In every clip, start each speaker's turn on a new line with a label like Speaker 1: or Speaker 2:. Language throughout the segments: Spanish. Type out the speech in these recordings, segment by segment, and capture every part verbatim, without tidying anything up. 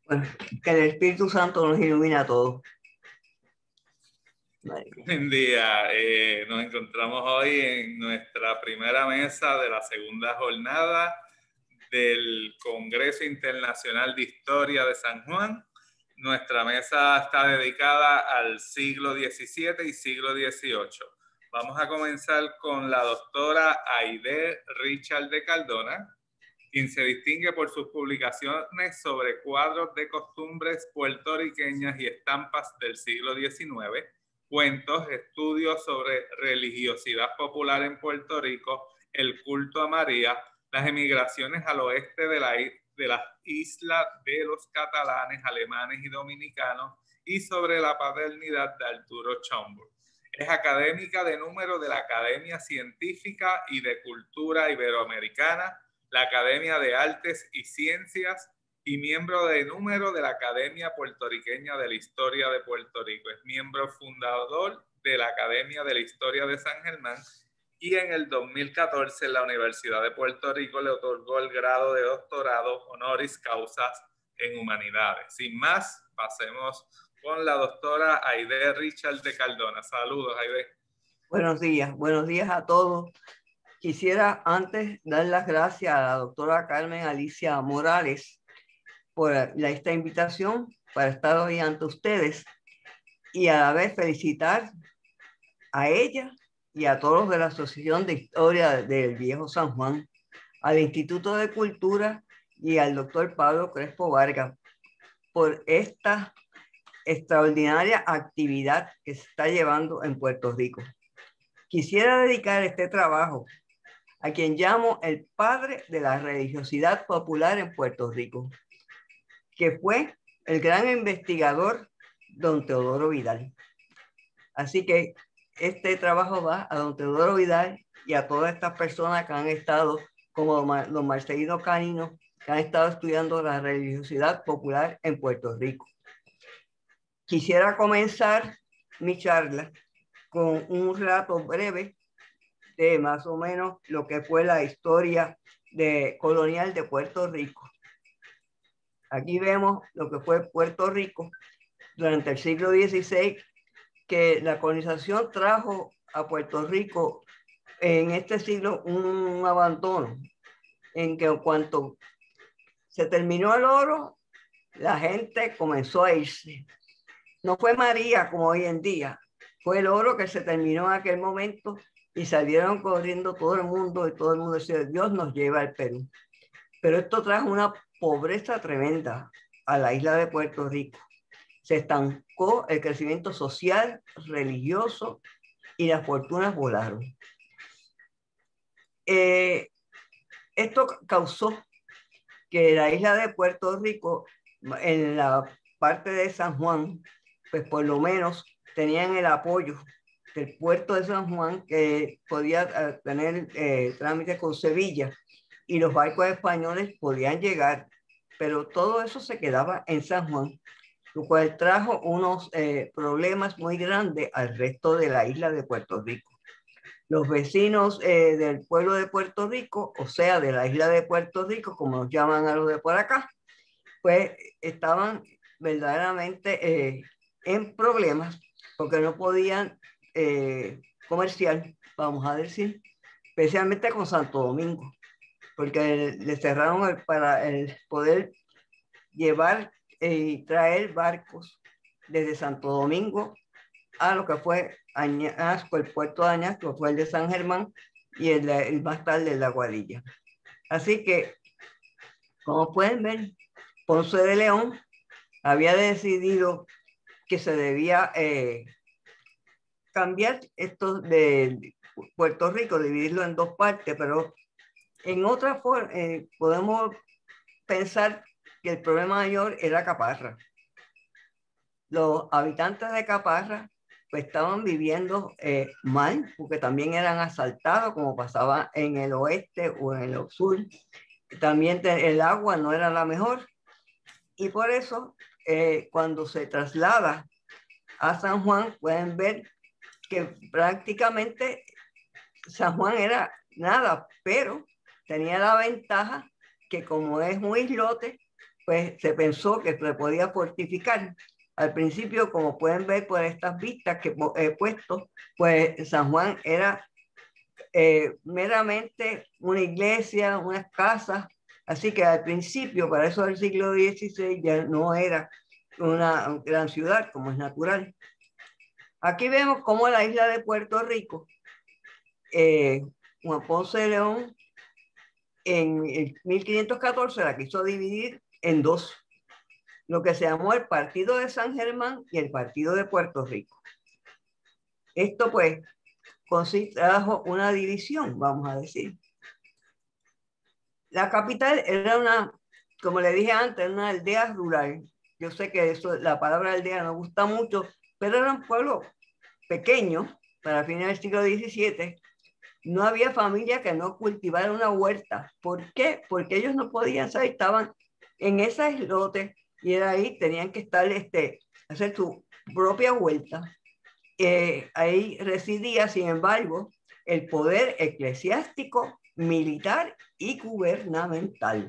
Speaker 1: Bueno, que el Espíritu Santo nos ilumina a todos.
Speaker 2: Buen día. Eh, nos encontramos hoy en nuestra primera mesa de la segunda jornada del Congreso Internacional de Historia de San Juan. Nuestra mesa está dedicada al siglo diecisiete y siglo dieciocho. Vamos a comenzar con la doctora Aide Richard de Cardona, quien se distingue por sus publicaciones sobre cuadros de costumbres puertorriqueñas y estampas del siglo diecinueve, cuentos, estudios sobre religiosidad popular en Puerto Rico, el culto a María, las emigraciones al oeste de la, de las islas de los catalanes, alemanes y dominicanos, y sobre la paternidad de Arturo Schomburg. Es académica de número de la Academia Científica y de Cultura Iberoamericana, la Academia de Artes y Ciencias, y miembro de número de la Academia Puertorriqueña de la Historia de Puerto Rico. Es miembro fundador de la Academia de la Historia de San Germán, y en el dos mil catorce la Universidad de Puerto Rico le otorgó el grado de doctorado honoris causa en Humanidades. Sin más, pasemos con la doctora Aide Richard de Cardona. Saludos, Aide.
Speaker 1: Buenos días, buenos días a todos. Quisiera antes dar las gracias a la doctora Carmen Alicia Morales por la, esta invitación para estar hoy ante ustedes, y a la vez felicitar a ella y a todos de la Asociación de Historia del Viejo San Juan, al Instituto de Cultura y al doctor Pablo Crespo Vargas por esta extraordinaria actividad que se está llevando en Puerto Rico. Quisiera dedicar este trabajo a quien llamo el padre de la religiosidad popular en Puerto Rico, que fue el gran investigador don Teodoro Vidal. Así que este trabajo va a don Teodoro Vidal y a todas estas personas que han estado, como don Marcelino Canino, que han estado estudiando la religiosidad popular en Puerto Rico. Quisiera comenzar mi charla con un relato breve de más o menos lo que fue la historia de, colonial de Puerto Rico. Aquí vemos lo que fue Puerto Rico durante el siglo dieciséis, que la colonización trajo a Puerto Rico en este siglo un abandono, en que en cuanto se terminó el oro, la gente comenzó a irse. No fue María como hoy en día, fue el oro que se terminó en aquel momento y salieron corriendo todo el mundo, y todo el mundo decía, Dios nos lleva al Perú. Pero esto trajo una pobreza tremenda a la isla de Puerto Rico. Se estancó el crecimiento social, religioso, y las fortunas volaron. Eh, esto causó que la isla de Puerto Rico, en la parte de San Juan, pues por lo menos tenían el apoyo del puerto de San Juan, que podía tener eh, trámites con Sevilla, y los barcos españoles podían llegar, pero todo eso se quedaba en San Juan, lo cual trajo unos eh, problemas muy grandes al resto de la isla de Puerto Rico. Los vecinos eh, del pueblo de Puerto Rico, o sea, de la isla de Puerto Rico, como nos llaman a los de por acá, pues estaban verdaderamente eh, en problemas, porque no podían eh, comerciar, vamos a decir, especialmente con Santo Domingo, porque le cerraron el, para el poder llevar y eh, traer barcos desde Santo Domingo a lo que fue Añasco, el puerto de Añasco, que fue el de San Germán, y el, el más tarde el de Aguadilla. Así que, como pueden ver, Ponce de León había decidido que se debía eh, cambiar esto de Puerto Rico, dividirlo en dos partes, pero en otra forma eh, podemos pensar que el problema mayor era Caparra. Los habitantes de Caparra pues estaban viviendo eh, mal, porque también eran asaltados, como pasaba en el oeste o en el sur. También el agua no era la mejor, y por eso eh, cuando se traslada a San Juan, pueden ver que prácticamente San Juan era nada, pero tenía la ventaja que como es un islote, pues se pensó que se podía fortificar. Al principio, como pueden ver por estas vistas que he puesto, pues San Juan era eh, meramente una iglesia, unas casas, así que al principio, para eso del siglo dieciséis, ya no era una gran ciudad como es natural. Aquí vemos cómo la isla de Puerto Rico, eh, Juan Ponce de León, en el mil quinientos catorce la quiso dividir en dos, lo que se llamó el Partido de San Germán y el Partido de Puerto Rico. Esto pues trajo una división, vamos a decir. La capital era una, como le dije antes, una aldea rural. Yo sé que eso, la palabra aldea no gusta mucho, pero era un pueblo pequeño para fines del siglo diecisiete. No había familia que no cultivara una huerta. ¿Por qué? Porque ellos no podían saber, estaban en ese islote y de ahí tenían que estar, este, hacer su propia huerta. Eh, ahí residía, sin embargo, el poder eclesiástico, militar y gubernamental.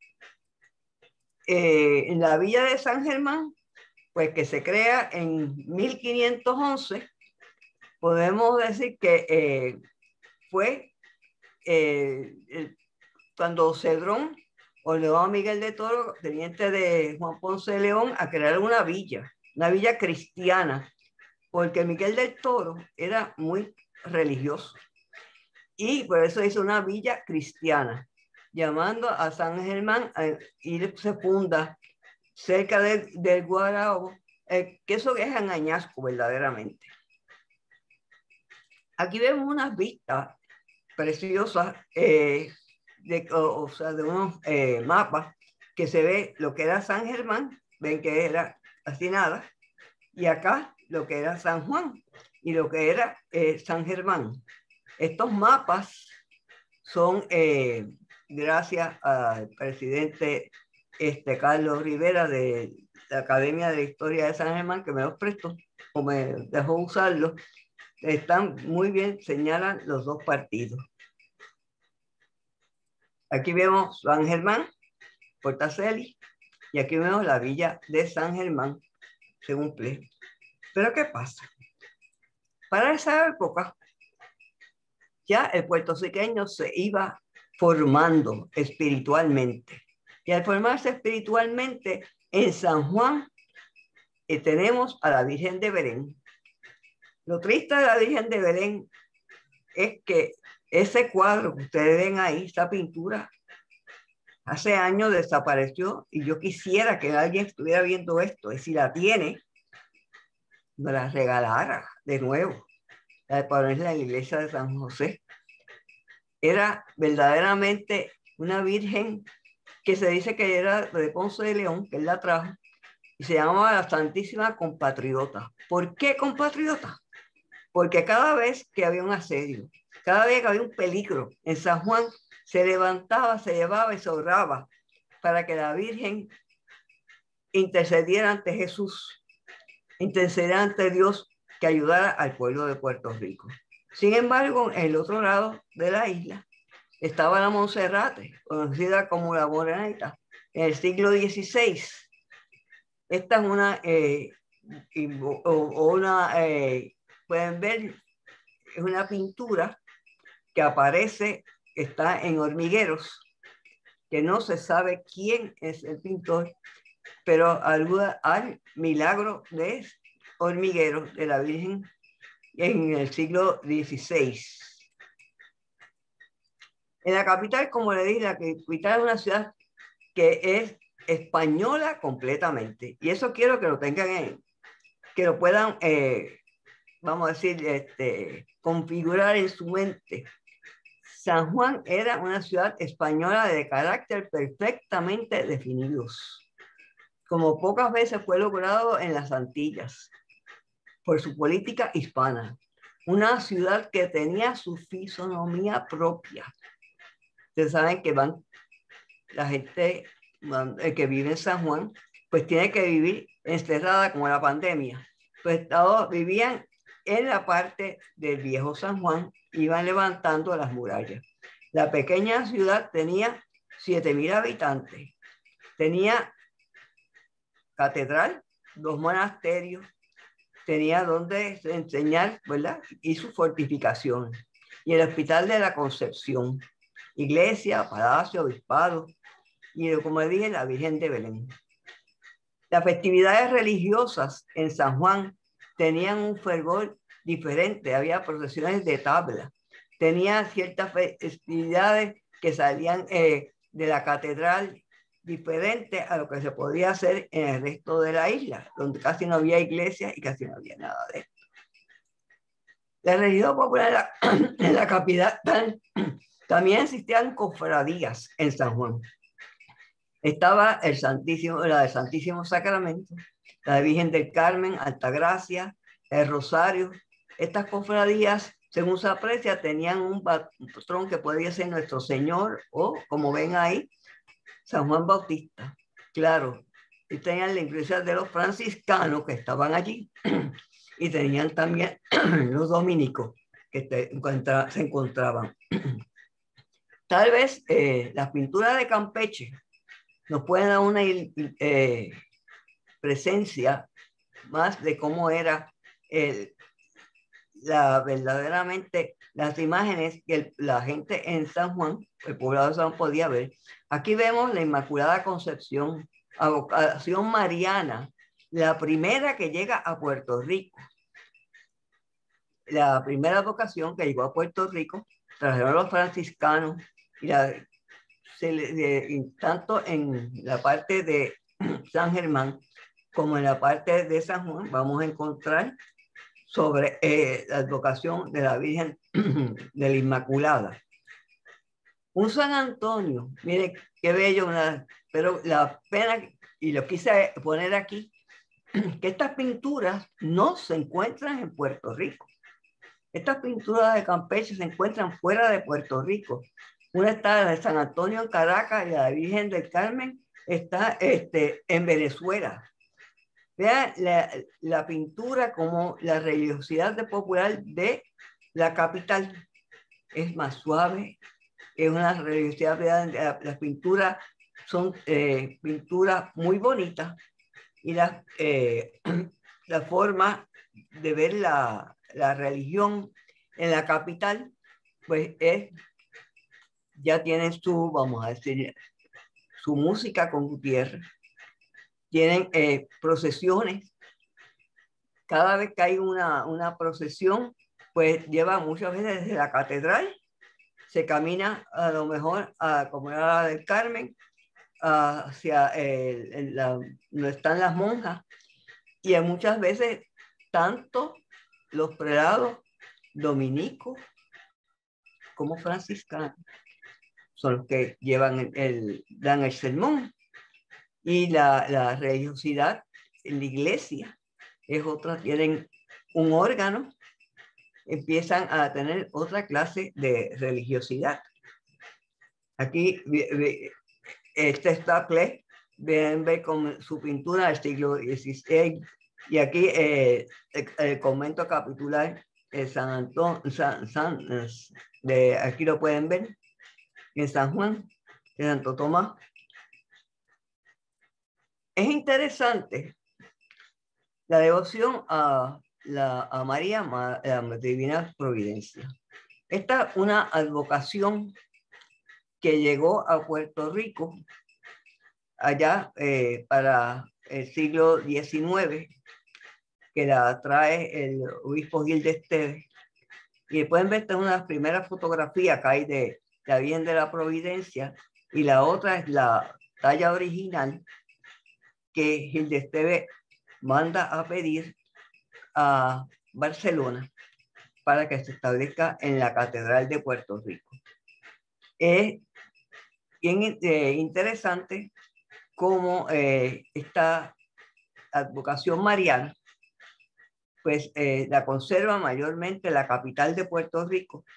Speaker 1: Eh, en la villa de San Germán, pues que se crea en mil quinientos once, podemos decir que eh, fue eh, el, cuando Cedrón ordenó a Miguel de Toro, teniente de Juan Ponce de León, a crear una villa, una villa cristiana, porque Miguel del Toro era muy religioso y por eso hizo una villa cristiana, llamando a San Germán, y se funda cerca del de Guarabo, eh, que eso es en Añasco verdaderamente. Aquí vemos unas vistas preciosas, eh, de, o, o sea, de unos eh, mapas que se ve lo que era San Germán, ven que era casi nada, y acá lo que era San Juan y lo que era eh, San Germán. Estos mapas son eh, gracias al presidente este, Carlos Rivera de la Academia de la Historia de San Germán, que me los prestó o me dejó usarlos. Están muy bien, señalan los dos partidos. Aquí vemos San Germán, Portaceli, y aquí vemos la villa de San Germán, según Ple. Pero ¿qué pasa? Para esa época, ya el puertorriqueño se iba formando espiritualmente. Y al formarse espiritualmente, en San Juan eh, tenemos a la Virgen de Belén. Lo triste de la Virgen de Belén es que ese cuadro que ustedes ven ahí, esa pintura, hace años desapareció y yo quisiera que alguien estuviera viendo esto y si la tiene, me la regalara de nuevo, la de ponerla en la iglesia de San José. Era verdaderamente una virgen que se dice que era de Ponce de León, que él la trajo, y se llamaba la Santísima Compatriota. ¿Por qué compatriota? Porque cada vez que había un asedio, cada vez que había un peligro en San Juan, se levantaba, se llevaba y se oraba para que la Virgen intercediera ante Jesús, intercediera ante Dios, que ayudara al pueblo de Puerto Rico. Sin embargo, en el otro lado de la isla estaba la Monserrate, conocida como la Morenita, en el siglo dieciséis. Esta es una, eh, o, o una eh, pueden ver, es una pintura que aparece, está en Hormigueros, que no se sabe quién es el pintor, pero aluda al milagro de Hormigueros de la Virgen en el siglo dieciséis. En la capital, como le dije, la capital es una ciudad que es española completamente. Y eso quiero que lo tengan en, que lo puedan, eh, vamos a decir, este, configurar en su mente. San Juan era una ciudad española de carácter perfectamente definidos, como pocas veces fue logrado en las Antillas, por su política hispana. Una ciudad que tenía su fisonomía propia. Ustedes saben que van, la gente que vive en San Juan, pues tiene que vivir encerrada como la pandemia. Pues todos vivían en la parte del viejo San Juan, iban levantando las murallas. La pequeña ciudad tenía siete mil habitantes, tenía catedral, dos monasterios, tenía donde enseñar, ¿verdad? Y su fortificación. Y el Hospital de la Concepción, iglesia, palacio, obispado, y como dije, la Virgen de Belén. Las festividades religiosas en San Juan tenían un fervor diferente, había procesiones de tabla, tenía ciertas festividades que salían eh, de la catedral diferente a lo que se podía hacer en el resto de la isla, donde casi no había iglesia y casi no había nada de esto. La religión popular en la, en la capital también existían cofradías en San Juan. Estaba el Santísimo, la del Santísimo Sacramento, la de Virgen del Carmen, Altagracia, el Rosario. Estas cofradías, según se aprecia, tenían un patrón que podía ser Nuestro Señor o, como ven ahí, San Juan Bautista. Claro, y tenían la iglesia de los franciscanos que estaban allí y tenían también los dominicos que te encontra, se encontraban. Tal vez eh, las pinturas de Campeche nos pueden dar una eh, presencia más de cómo era el, la, verdaderamente las imágenes que el, la gente en San Juan, el poblado de San Juan, podía ver. Aquí vemos la Inmaculada Concepción, advocación mariana, la primera que llega a Puerto Rico. La primera advocación que llegó a Puerto Rico, trajeron los franciscanos, y la, se le, de, tanto en la parte de San Germán como en la parte de San Juan, vamos a encontrar sobre eh, la advocación de la Virgen de la Inmaculada. Un San Antonio, mire qué bello, una, pero la pena, y lo quise poner aquí, que estas pinturas no se encuentran en Puerto Rico. Estas pinturas de Campeche se encuentran fuera de Puerto Rico. Una está la de San Antonio en Caracas y la de Virgen del Carmen está este, en Venezuela. Vean la, la pintura como la religiosidad de popular de la capital. Es más suave, es una religiosidad, las la pinturas son eh, pinturas muy bonitas y la, eh, la forma de ver la, la religión en la capital, pues es, ya tienen su, vamos a decir, su música con Gutiérrez, tienen eh, procesiones. Cada vez que hay una, una procesión, pues lleva muchas veces desde la catedral, se camina a lo mejor a, como era la del Carmen, hacia el, el, la, donde están las monjas, y muchas veces tanto los prelados dominicos como franciscanos son los que llevan el, el, dan el sermón, y la, la religiosidad en la iglesia es otra, tienen un órgano, empiezan a tener otra clase de religiosidad. Aquí este está Cle, ven, ven con su pintura del siglo dieciséis, y aquí eh, el, el convento capitular de San Antonio, San, San, de, aquí lo pueden ver, en San Juan, de Santo Tomás. Es interesante la devoción a, la, a María, la Divina Providencia. Esta es una advocación que llegó a Puerto Rico allá eh, para el siglo diecinueve, que la trae el obispo Gil de Esteves. Y pueden ver una de las primeras fotografías que hay de la Virgen de la Providencia, y la otra es la talla original que Gil de Esteves manda a pedir a Barcelona para que se establezca en la Catedral de Puerto Rico. Es bien eh, interesante cómo eh, esta advocación mariana pues eh, la conserva mayormente la capital de Puerto Rico,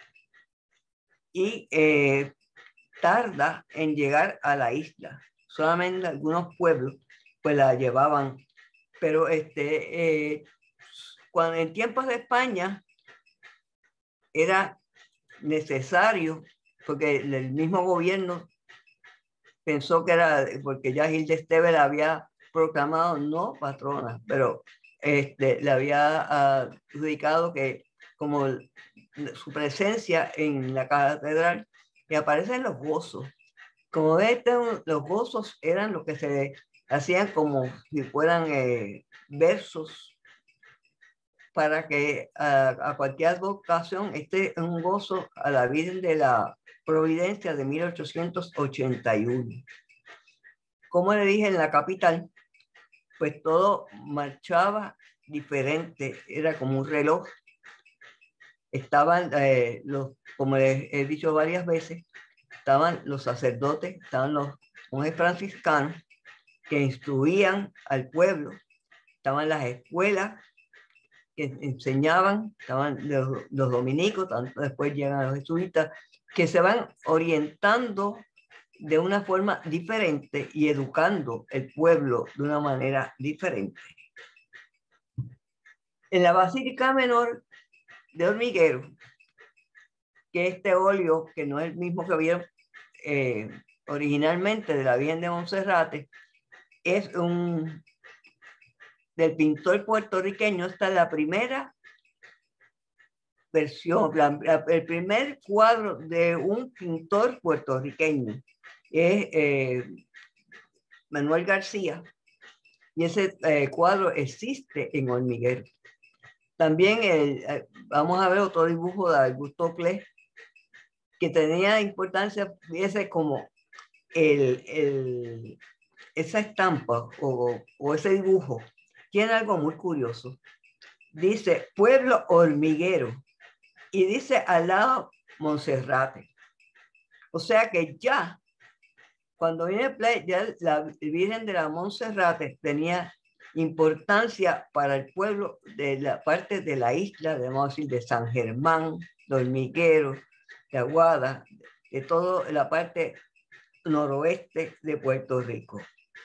Speaker 1: y eh, tarda en llegar a la isla. Solamente algunos pueblos pues la llevaban, pero este, eh, cuando en tiempos de España era necesario, porque el mismo gobierno pensó que era, porque ya Gil de Esteves la había proclamado no patrona, pero este, le había adjudicado que como el, su presencia en la catedral, y aparecen los gozos. Como ven, los gozos eran lo que se hacían como si fueran eh, versos para que a, a cualquier ocasión este es un gozo a la Virgen de la Providencia de mil ochocientos ochenta y uno. Como le dije, en la capital, pues todo marchaba diferente, era como un reloj. Estaban, eh, los, como les he dicho varias veces, estaban los sacerdotes, estaban los monjes franciscanos que instruían al pueblo, estaban las escuelas que enseñaban, estaban los, los dominicos, tanto después llegan los jesuitas, que se van orientando de una forma diferente y educando el pueblo de una manera diferente. En la Basílica Menor de Hormiguero, que este óleo, que no es el mismo que vieron eh, originalmente de la Virgen de Monserrate, es un del pintor puertorriqueño. Esta es la primera versión, la, la, el primer cuadro de un pintor puertorriqueño. Es eh, Manuel García, y ese eh, cuadro existe en Hormiguero. También el, eh, vamos a ver otro dibujo de Augusto Clé, que tenía importancia, fíjese como el, el, esa estampa o, o ese dibujo tiene algo muy curioso. Dice pueblo hormiguero y dice al lado Monserrate. O sea que ya cuando viene el play, ya la Virgen de la Monserrate tenía importancia para el pueblo de la parte de la isla, debemos decir, de San Germán, de Hormiguero, de Aguada, de toda la parte noroeste de Puerto Rico.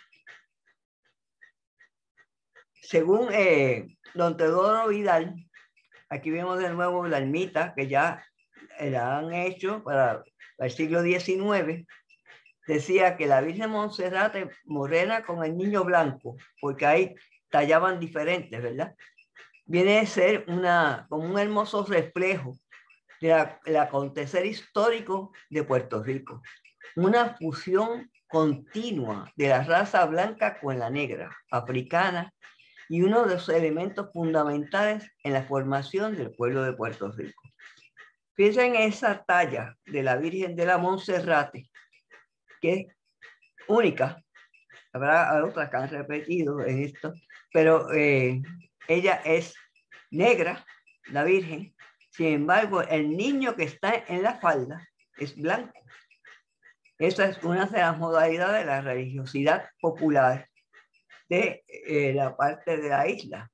Speaker 1: Según eh, don Teodoro Vidal, aquí vemos de nuevo la ermita que ya la han hecho para el siglo diecinueve. Decía que la Virgen Monserrate morena con el niño blanco, porque ahí tallaban diferentes, ¿verdad? Viene a ser una, como un hermoso reflejo del acontecer histórico de Puerto Rico. Una fusión continua de la raza blanca con la negra, africana, y uno de los elementos fundamentales en la formación del pueblo de Puerto Rico. Fíjense en esa talla de la Virgen de la Monserrate, que es única. Habrá otras que han repetido en esto, pero eh, ella es negra, la Virgen. Sin embargo, el niño que está en la falda es blanco. Esa es una de las modalidades de la religiosidad popular de eh, la parte de la isla.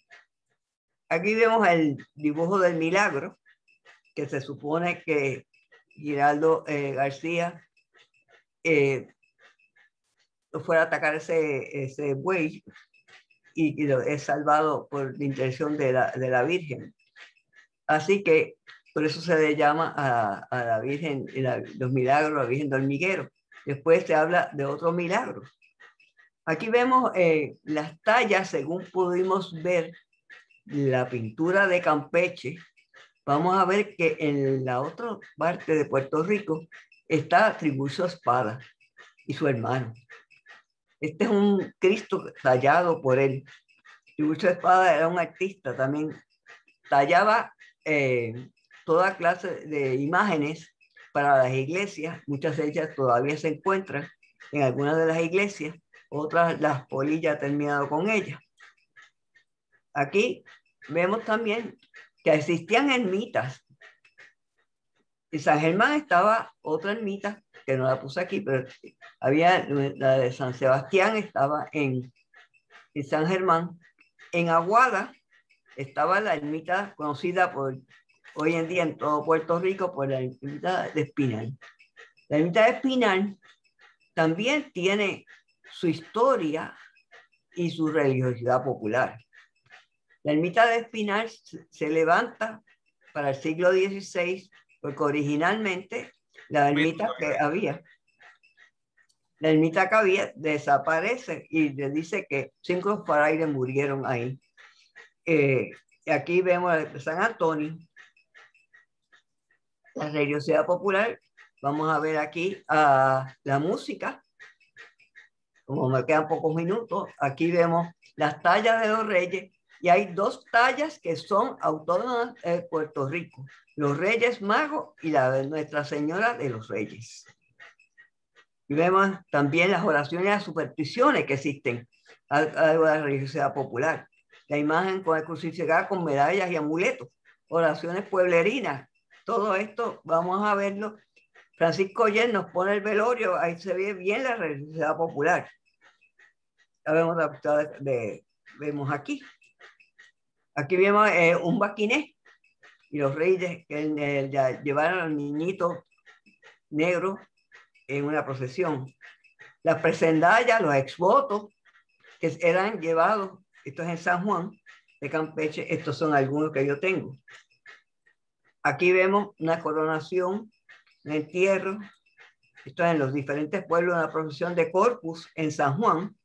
Speaker 1: Aquí vemos el dibujo del milagro, que se supone que Giraldo eh, García eh, fuera a atacar ese, ese buey y, y lo es salvado por la intercesión de la, de la Virgen. Así que por eso se le llama a, a la Virgen, la, los milagros, la Virgen del Hormiguero. Después se habla de otros milagros. Aquí vemos eh, las tallas, según pudimos ver la pintura de Campeche. Vamos a ver que en la otra parte de Puerto Rico está Tribucio Espada y su hermano. Este es un Cristo tallado por él. Tribucio Espada era un artista también. Tallaba eh, toda clase de imágenes para las iglesias. Muchas de ellas todavía se encuentran en algunas de las iglesias. Otras las polillas terminado con ellas. Aquí vemos también que existían ermitas. En San Germán estaba otra ermita, que no la puse aquí, pero había la de San Sebastián, estaba en, en San Germán. En Aguada estaba la ermita conocida por hoy en día en todo Puerto Rico por la ermita de Espinal. La ermita de Espinal también tiene su historia y su religiosidad popular. La ermita de Espinal se levanta para el siglo dieciséis, porque originalmente la ermita que había, La ermita que había desaparece y le dice que cinco frailes murieron ahí. Eh, aquí vemos San Antonio, la religiosidad popular. Vamos a ver aquí uh, la música. Como me quedan pocos minutos, aquí vemos las tallas de los reyes y hay dos tallas que son autónomas de Puerto Rico, los Reyes Magos y la de Nuestra Señora de los Reyes. Y vemos también las oraciones y las supersticiones que existen a, a la religiosidad popular. La imagen con el crucificado con medallas y amuletos, oraciones pueblerinas, todo esto vamos a verlo. Francisco Oller nos pone el velorio, ahí se ve bien la religiosidad popular. Ya vemos, la, de, vemos aquí. Aquí vemos eh, un baquiné y los reyes que eh, ya llevaron al niñito negro en una procesión. Las presendallas, los exvotos que eran llevados, esto es en San Juan de Campeche, estos son algunos que yo tengo. Aquí vemos una coronación, un entierro, esto es en los diferentes pueblos, una procesión de Corpus en San Juan.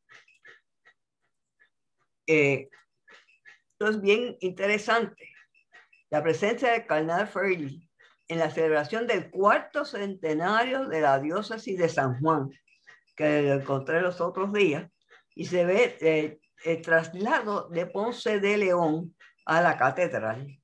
Speaker 1: Eh, esto es bien interesante. La presencia del cardenal Freire en la celebración del cuarto centenario de la diócesis de San Juan, que lo encontré los otros días, y se ve eh, el traslado de Ponce de León a la catedral.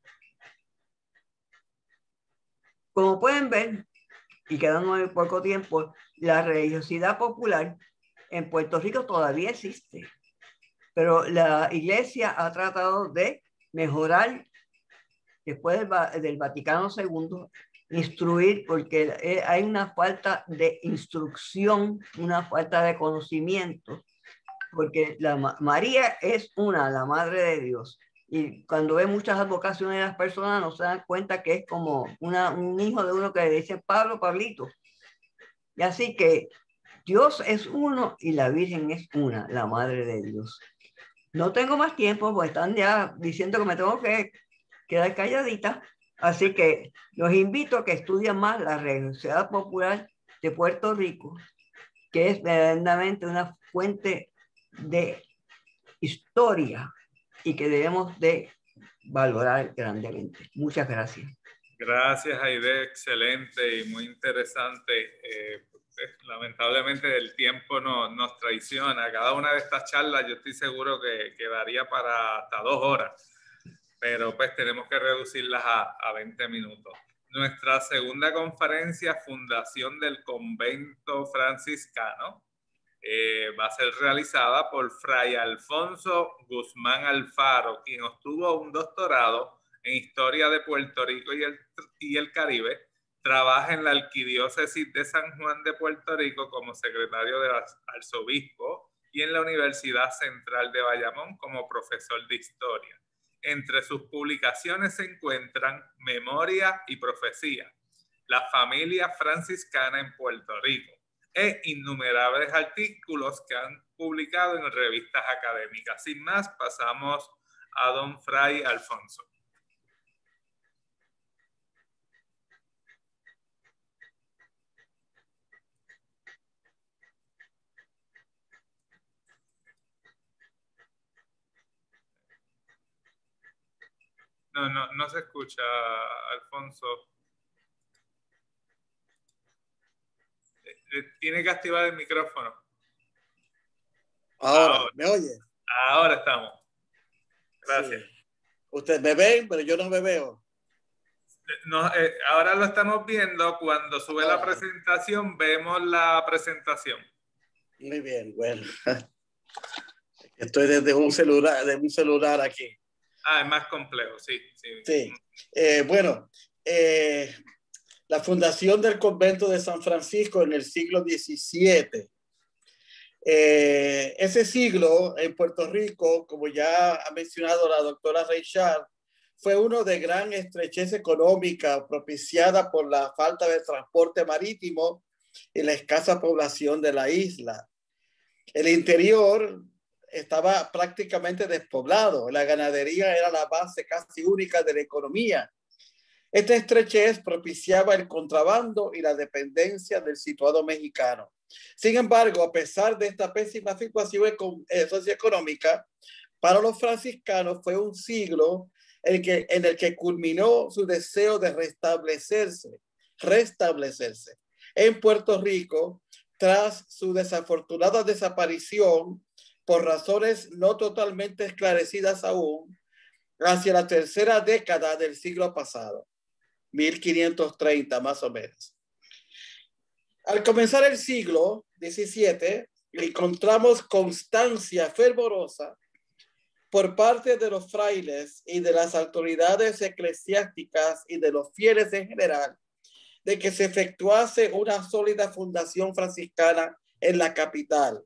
Speaker 1: Como pueden ver, y quedando muy poco tiempo, la religiosidad popular en Puerto Rico todavía existe, pero la iglesia ha tratado de mejorar después del, del Vaticano segundo, instruir, porque hay una falta de instrucción, una falta de conocimiento, porque la, María es una, la Madre de Dios, y cuando ve muchas advocaciones de las personas no se dan cuenta que es como una, un hijo de uno que le dice Pablo, Pablito, y así que Dios es uno y la Virgen es una, la Madre de Dios. No tengo más tiempo, pues están ya diciendo que me tengo que quedar calladita, así que los invito a que estudien más la religiosidad popular de Puerto Rico, que es verdaderamente una fuente de historia y que debemos de valorar grandemente. Muchas gracias.
Speaker 2: Gracias, Aide, excelente y muy interesante. Eh, lamentablemente el tiempo no, nos traiciona. Cada una de estas charlas yo estoy seguro que quedaría para hasta dos horas, pero pues tenemos que reducirlas a, a veinte minutos. Nuestra segunda conferencia, Fundación del Convento Franciscano, eh, va a ser realizada por Fray Alfonso Guzmán Alfaro, quien obtuvo un doctorado en Historia de Puerto Rico y el, y el Caribe. Trabaja en la Arquidiócesis de San Juan de Puerto Rico como secretario del arzobispo y en la Universidad Central de Bayamón como profesor de Historia. Entre sus publicaciones se encuentran Memoria y Profecía, la familia franciscana en Puerto Rico, e innumerables artículos que han publicado en revistas académicas. Sin más, pasamos a don Fray Alfonso. No, no, no se escucha, Alfonso. Tiene que activar el micrófono.
Speaker 3: Ahora, ahora. ¿Me oye?
Speaker 2: Ahora estamos. Gracias.
Speaker 3: Sí. Ustedes me ven, pero yo no me veo.
Speaker 2: No, eh, ahora lo estamos viendo. Cuando sube ah. la presentación, vemos la presentación.
Speaker 3: Muy bien, bueno. Estoy desde un celular, de un celular aquí.
Speaker 2: Ah, es más complejo, sí. Sí,
Speaker 3: sí. Eh, bueno, eh, la fundación del convento de San Francisco en el siglo diecisiete. Eh, ese siglo en Puerto Rico, como ya ha mencionado la doctora Reichard, fue uno de gran estrechez económica propiciada por la falta de transporte marítimo y la escasa población de la isla. El interior estaba prácticamente despoblado. La ganadería era la base casi única de la economía. Esta estrechez propiciaba el contrabando y la dependencia del situado mexicano. Sin embargo, a pesar de esta pésima situación socioeconómica, para los franciscanos fue un siglo en el que, en el que culminó su deseo de restablecerse, restablecerse en Puerto Rico tras su desafortunada desaparición por razones no totalmente esclarecidas aún, hacia la tercera década del siglo pasado, mil quinientos treinta más o menos. Al comenzar el siglo diecisiete, encontramos constancia fervorosa por parte de los frailes y de las autoridades eclesiásticas y de los fieles en general, de que se efectuase una sólida fundación franciscana en la capital.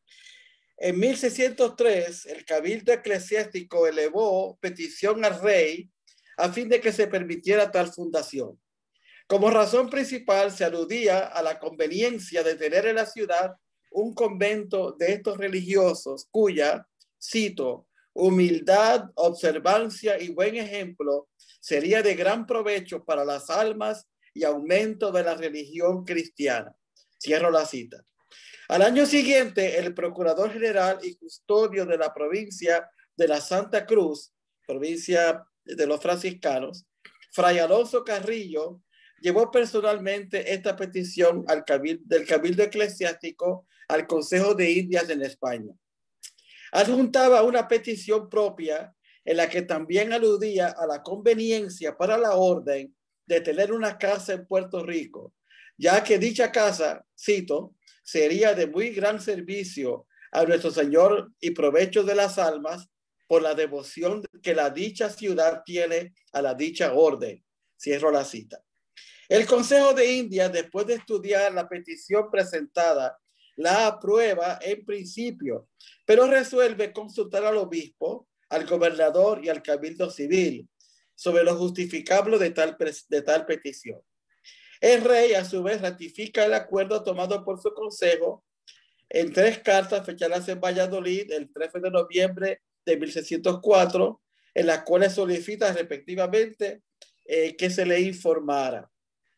Speaker 3: En mil seiscientos tres, el Cabildo Eclesiástico elevó petición al rey a fin de que se permitiera tal fundación. Como razón principal se aludía a la conveniencia de tener en la ciudad un convento de estos religiosos cuya, cito, humildad, observancia y buen ejemplo sería de gran provecho para las almas y aumento de la religión cristiana. Cierro la cita. Al año siguiente, el Procurador General y Custodio de la provincia de la Santa Cruz, provincia de los franciscanos, Fray Alonso Carrillo, llevó personalmente esta petición al cabildo, del Cabildo Eclesiástico al Consejo de Indias en España. Adjuntaba una petición propia en la que también aludía a la conveniencia para la orden de tener una casa en Puerto Rico, ya que dicha casa, cito, sería de muy gran servicio a nuestro Señor y provecho de las almas por la devoción que la dicha ciudad tiene a la dicha orden. Cierro la cita. El Consejo de Indias, después de estudiar la petición presentada, la aprueba en principio, pero resuelve consultar al obispo, al gobernador y al cabildo civil sobre lo justificable de tal, de tal petición. El rey, a su vez, ratifica el acuerdo tomado por su consejo en tres cartas fechadas en Valladolid el trece de noviembre de mil seiscientos cuatro, en las cuales solicita respectivamente eh, que se le informara.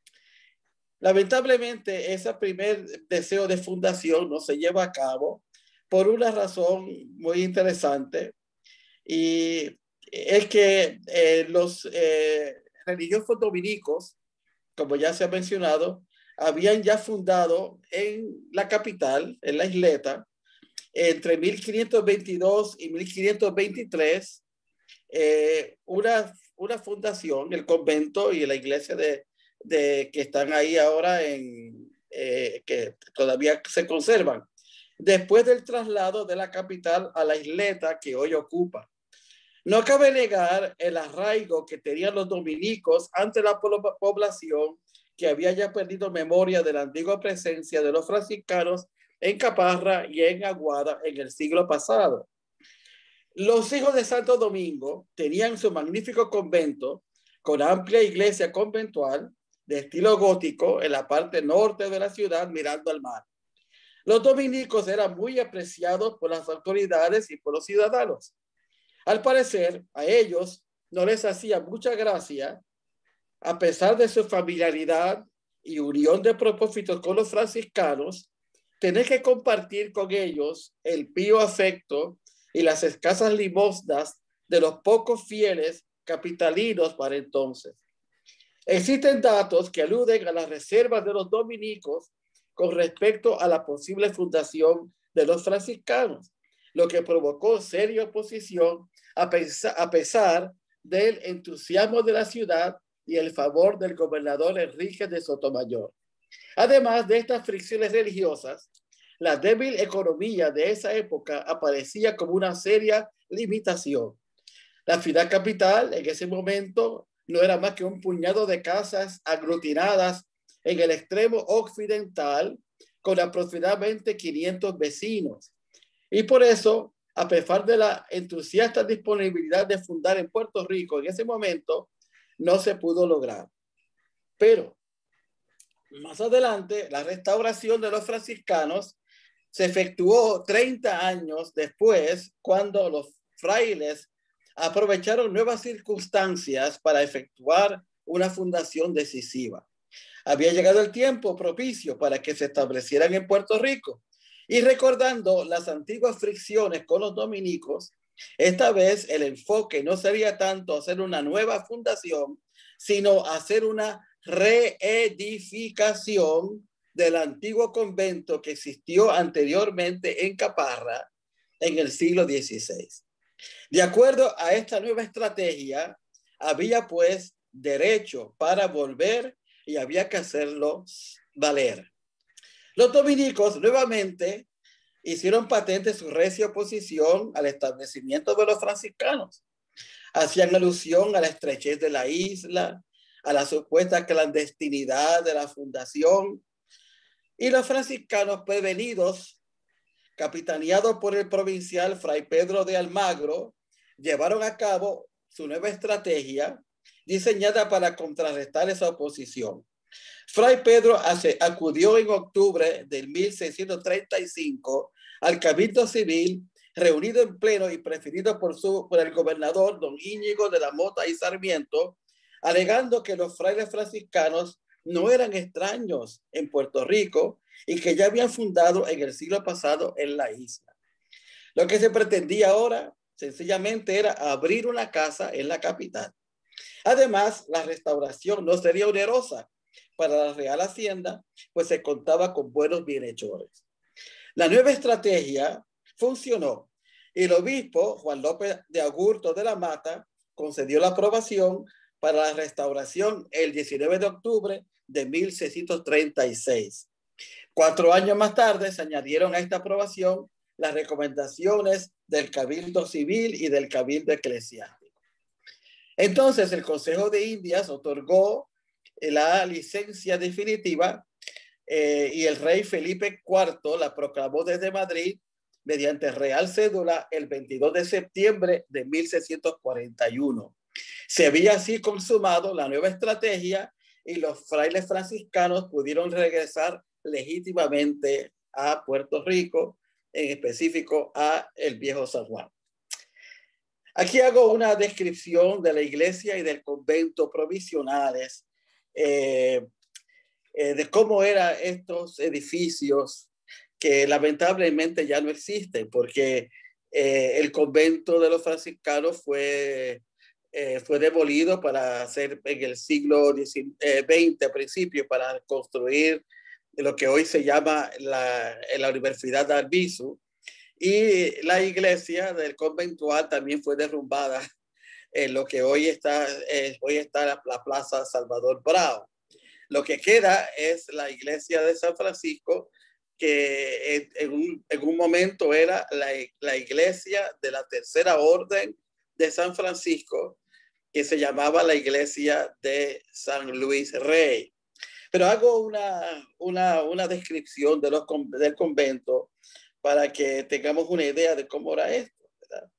Speaker 3: Lamentablemente, ese primer deseo de fundación no se lleva a cabo por una razón muy interesante, y es que eh, los eh, religiosos dominicos, como ya se ha mencionado, habían ya fundado en la capital, en la isleta, entre mil quinientos veintidós y mil quinientos veintitrés, eh, una, una fundación, el convento y la iglesia de, de que están ahí ahora, en, eh, que todavía se conservan, después del traslado de la capital a la isleta que hoy ocupa. No cabe negar el arraigo que tenían los dominicos ante la población, que había ya perdido memoria de la antigua presencia de los franciscanos en Caparra y en Aguada en el siglo pasado. Los hijos de Santo Domingo tenían su magnífico convento con amplia iglesia conventual de estilo gótico en la parte norte de la ciudad mirando al mar. Los dominicos eran muy apreciados por las autoridades y por los ciudadanos. Al parecer, a ellos no les hacía mucha gracia, a pesar de su familiaridad y unión de propósitos con los franciscanos, tener que compartir con ellos el pío afecto y las escasas limosnas de los pocos fieles capitalinos para entonces. Existen datos que aluden a las reservas de los dominicos con respecto a la posible fundación de los franciscanos, lo que provocó seria oposición a pesar, a pesar del entusiasmo de la ciudad y el favor del gobernador Enrique de Sotomayor. Además de estas fricciones religiosas, la débil economía de esa época aparecía como una seria limitación. La ciudad capital en ese momento no era más que un puñado de casas aglutinadas en el extremo occidental con aproximadamente quinientos vecinos. Y por eso, a pesar de la entusiasta disponibilidad de fundar en Puerto Rico en ese momento, no se pudo lograr. Pero más adelante, la restauración de los franciscanos se efectuó treinta años después, cuando los frailes aprovecharon nuevas circunstancias para efectuar una fundación decisiva. Había llegado el tiempo propicio para que se establecieran en Puerto Rico. Y recordando las antiguas fricciones con los dominicos, esta vez el enfoque no sería tanto hacer una nueva fundación, sino hacer una reedificación del antiguo convento que existió anteriormente en Caparra en el siglo dieciséis. De acuerdo a esta nueva estrategia, había pues derecho para volver y había que hacerlo valer. Los dominicos nuevamente hicieron patente su recia oposición al establecimiento de los franciscanos. Hacían alusión a la estrechez de la isla, a la supuesta clandestinidad de la fundación, y los franciscanos prevenidos, capitaneados por el provincial Fray Pedro de Almagro, llevaron a cabo su nueva estrategia diseñada para contrarrestar esa oposición. Fray Pedro hace, acudió en octubre del mil seiscientos treinta y cinco al Cabildo Civil, reunido en pleno y preferido por, su, por el gobernador don Íñigo de la Mota y Sarmiento, alegando que los frailes franciscanos no eran extraños en Puerto Rico y que ya habían fundado en el siglo pasado en la isla. Lo que se pretendía ahora sencillamente era abrir una casa en la capital. Además, la restauración no sería onerosa para la Real Hacienda, pues se contaba con buenos bienhechores. La nueva estrategia funcionó y el obispo Juan López de Agurto de la Mata concedió la aprobación para la restauración el diecinueve de octubre de mil seiscientos treinta y seis. Cuatro años más tarde se añadieron a esta aprobación las recomendaciones del Cabildo Civil y del Cabildo Eclesiástico. Entonces el Consejo de Indias otorgó la licencia definitiva eh, y el rey Felipe cuarto la proclamó desde Madrid mediante real cédula el veintidós de septiembre de mil seiscientos cuarenta y uno. Se había así consumado la nueva estrategia y los frailes franciscanos pudieron regresar legítimamente a Puerto Rico, en específico a el Viejo San Juan. Aquí hago una descripción de la iglesia y del convento provisionales, eh, eh, de cómo eran estos edificios que lamentablemente ya no existen, porque eh, el convento de los franciscanos fue, eh, fue demolido para hacer en el siglo veinte, a principio, para construir lo que hoy se llama la, la Universidad de Albizu, y la iglesia del conventual también fue derrumbada en lo que hoy está, eh, hoy está la, la Plaza Salvador Bravo. Lo que queda es la iglesia de San Francisco, que en, en, un, en un momento era la, la iglesia de la Tercera Orden de San Francisco, que se llamaba la iglesia de San Luis Rey. Pero hago una, una, una descripción de los, del convento para que tengamos una idea de cómo era esto, ¿verdad?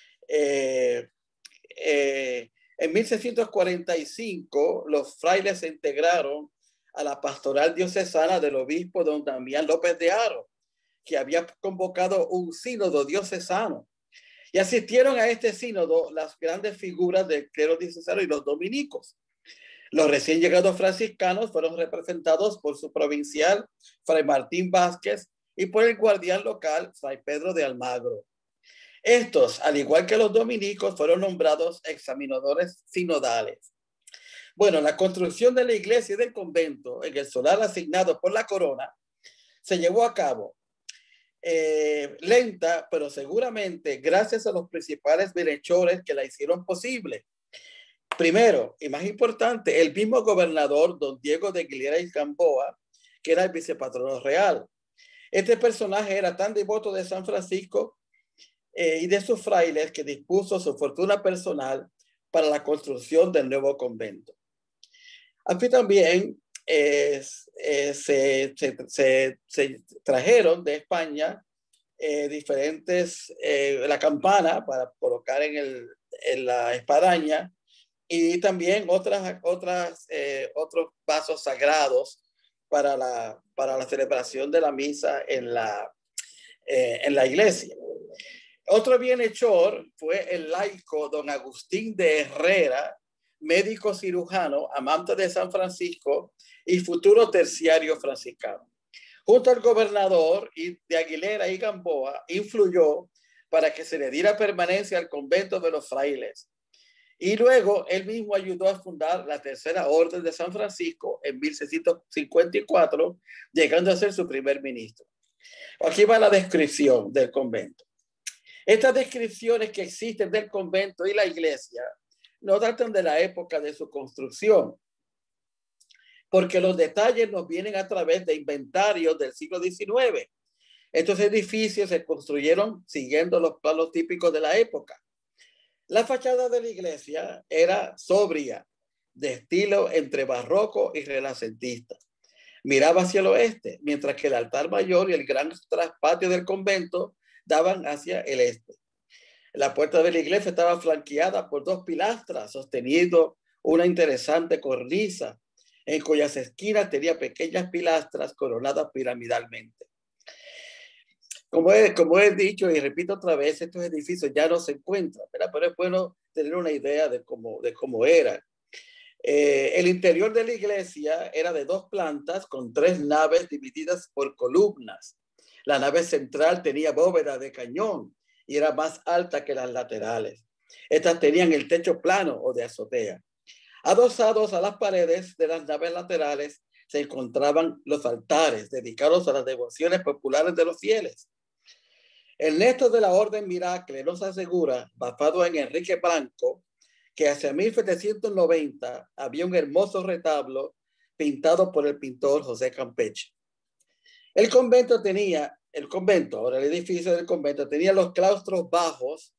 Speaker 3: Eh, eh, en mil seiscientos cuarenta y cinco, los frailes se integraron a la pastoral diocesana del obispo don Damián López de Haro, que había convocado un sínodo diocesano. Y asistieron a este sínodo las grandes figuras del clero diocesano y los dominicos. Los recién llegados franciscanos fueron representados por su provincial, Fray Martín Vázquez, y por el guardián local, Fray Pedro de Almagro. Estos, al igual que los dominicos, fueron nombrados examinadores sinodales. Bueno, la construcción de la iglesia y del convento en el solar asignado por la corona se llevó a cabo eh, lenta, pero seguramente gracias a los principales bienhechores que la hicieron posible. Primero, y más importante, el mismo gobernador, don Diego de Aguilera y Gamboa, que era el vicepatrono real. Este personaje era tan devoto de San Francisco eh, y de sus frailes que dispuso su fortuna personal para la construcción del nuevo convento. Aquí también eh, eh, se, se, se, se trajeron de España eh, diferentes, eh, la campana para colocar en, el, en la espadaña, y también otras, otras, eh, otros vasos sagrados para la, para la celebración de la misa en la, eh, en la iglesia. Otro bienhechor fue el laico don Agustín de Herrera, médico cirujano, amante de San Francisco y futuro terciario franciscano. Junto al gobernador de Aguilera y Gamboa, influyó para que se le diera permanencia al convento de los frailes. Y luego él mismo ayudó a fundar la Tercera Orden de San Francisco en mil seiscientos cincuenta y cuatro, llegando a ser su primer ministro. Aquí va la descripción del convento. Estas descripciones que existen del convento y la iglesia no datan de la época de su construcción, porque los detalles nos vienen a través de inventarios del siglo diecinueve. Estos edificios se construyeron siguiendo los planos típicos de la época. La fachada de la iglesia era sobria, de estilo entre barroco y renacentista. Miraba hacia el oeste, mientras que el altar mayor y el gran traspatio del convento daban hacia el este. La puerta de la iglesia estaba flanqueada por dos pilastras, sosteniendo una interesante cornisa, en cuyas esquinas tenía pequeñas pilastras coronadas piramidalmente. Como he, como he dicho y repito otra vez, estos edificios ya no se encuentran, ¿verdad? Pero es bueno tener una idea de cómo, de cómo eran. Eh, el interior de la iglesia era de dos plantas con tres naves divididas por columnas. La nave central tenía bóveda de cañón y era más alta que las laterales. Estas tenían el techo plano o de azotea. Adosados a las paredes de las naves laterales se encontraban los altares dedicados a las devociones populares de los fieles. Ernesto de la Orden Miracle nos asegura, basado en Enrique Blanco, que hacia mil setecientos noventa había un hermoso retablo pintado por el pintor José Campeche. El convento tenía, el convento, ahora el edificio del convento, tenía los claustros bajos.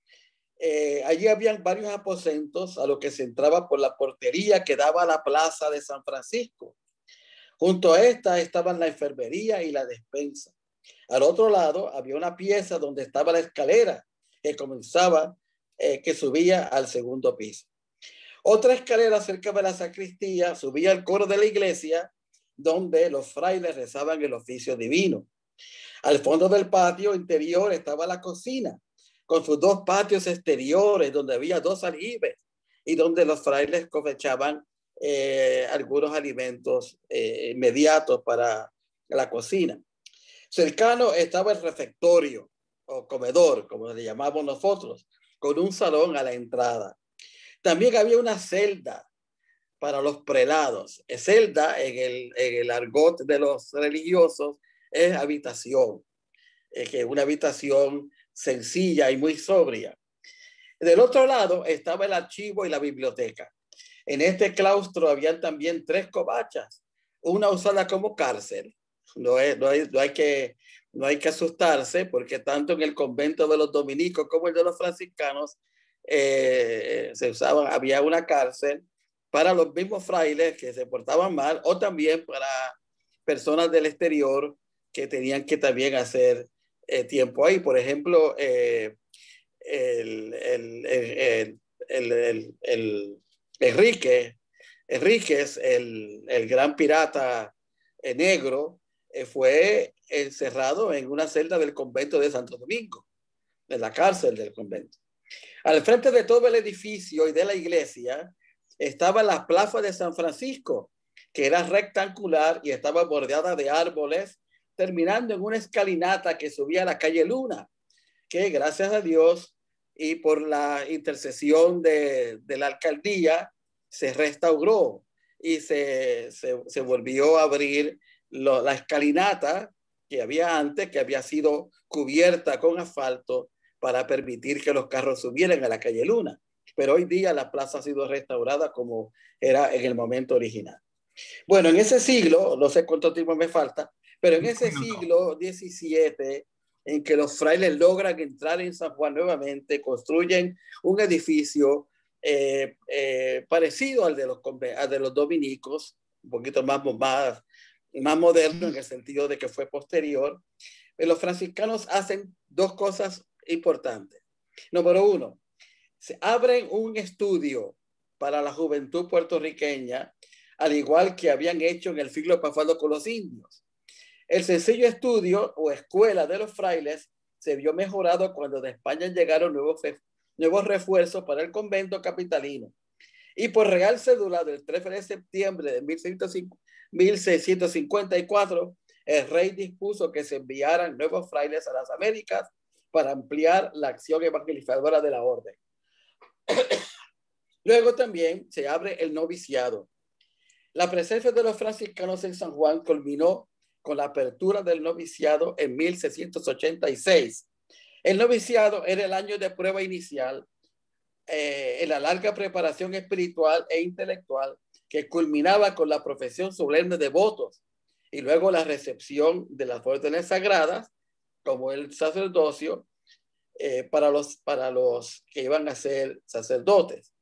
Speaker 3: Eh, allí habían varios aposentos a los que se entraba por la portería que daba a la plaza de San Francisco. Junto a esta estaban la enfermería y la despensa. Al otro lado había una pieza donde estaba la escalera que comenzaba, eh, que subía al segundo piso. Otra escalera cerca de la sacristía subía al coro de la iglesia, donde los frailes rezaban el oficio divino. Al fondo del patio interior estaba la cocina, con sus dos patios exteriores, donde había dos aljibes y donde los frailes cosechaban eh, algunos alimentos eh, inmediatos para la cocina. Cercano estaba el refectorio o comedor, como le llamamos nosotros, con un salón a la entrada. También había una celda para los prelados. Celda, en el, en el argot de los religiosos, es habitación, es que una habitación sencilla y muy sobria. Del otro lado estaba el archivo y la biblioteca. En este claustro habían también tres covachas, una usada como cárcel. No, es, no, hay, no, hay que, no hay que asustarse, porque tanto en el convento de los dominicos como el de los franciscanos eh, se usaba, había una cárcel para los mismos frailes que se portaban mal, o también para personas del exterior que tenían que también hacer eh, tiempo ahí. Por ejemplo, eh, el, el, el, el, el, el Enrique, Enríquez, el, el gran pirata eh, negro, eh, fue encerrado en una celda del convento de Santo Domingo, en la cárcel del convento. Al frente de todo el edificio y de la iglesia estaba la plaza de San Francisco, que era rectangular y estaba bordeada de árboles, terminando en una escalinata que subía a la calle Luna, que gracias a Dios y por la intercesión de, de la alcaldía se restauró y se, se, se volvió a abrir lo, la escalinata que había antes, que había sido cubierta con asfalto para permitir que los carros subieran a la calle Luna. Pero hoy día la plaza ha sido restaurada como era en el momento original. Bueno, en ese siglo, no sé cuánto tiempo me falta, pero en ese siglo diecisiete, en que los frailes logran entrar en San Juan nuevamente, construyen un edificio eh, eh, parecido al de, los, al de los dominicos, un poquito más, más, más moderno en el sentido de que fue posterior. Pero los franciscanos hacen dos cosas importantes. Número uno, se abren un estudio para la juventud puertorriqueña, al igual que habían hecho en el siglo pasado con los indios. El sencillo estudio o escuela de los frailes se vio mejorado cuando de España llegaron nuevos, nuevos refuerzos para el convento capitalino. Y por Real Cédula del trece de septiembre de mil seiscientos cincuenta y cuatro, el rey dispuso que se enviaran nuevos frailes a las Américas para ampliar la acción evangelizadora de la orden. Luego también se abre el noviciado. La presencia de los franciscanos en San Juan culminó con la apertura del noviciado en mil seiscientos ochenta y seis. El noviciado era el año de prueba inicial eh, en la larga preparación espiritual e intelectual que culminaba con la profesión solemne de votos y luego la recepción de las órdenes sagradas, como el sacerdocio, eh, para, los, para los que iban a ser sacerdotes.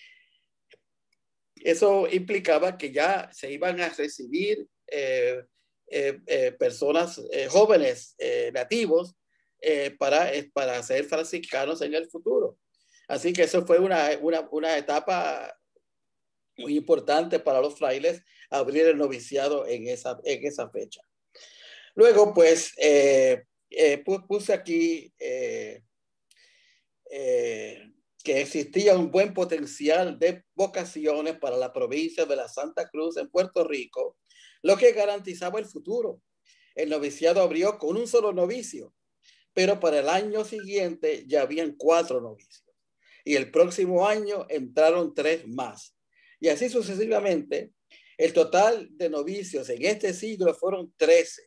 Speaker 3: Eso implicaba que ya se iban a recibir eh, eh, eh, personas eh, jóvenes eh, nativos eh, para, eh, para ser franciscanos en el futuro. Así que eso fue una, una, una etapa muy importante para los frailes, abrir el noviciado en esa, en esa fecha. Luego, pues, eh, eh, puse aquí eh, eh, que existía un buen potencial de vocaciones para la provincia de la Santa Cruz en Puerto Rico, lo que garantizaba el futuro. El noviciado abrió con un solo novicio, pero para el año siguiente ya habían cuatro novicios. Y el próximo año entraron tres más. Y así sucesivamente, el total de novicios en este siglo fueron trece.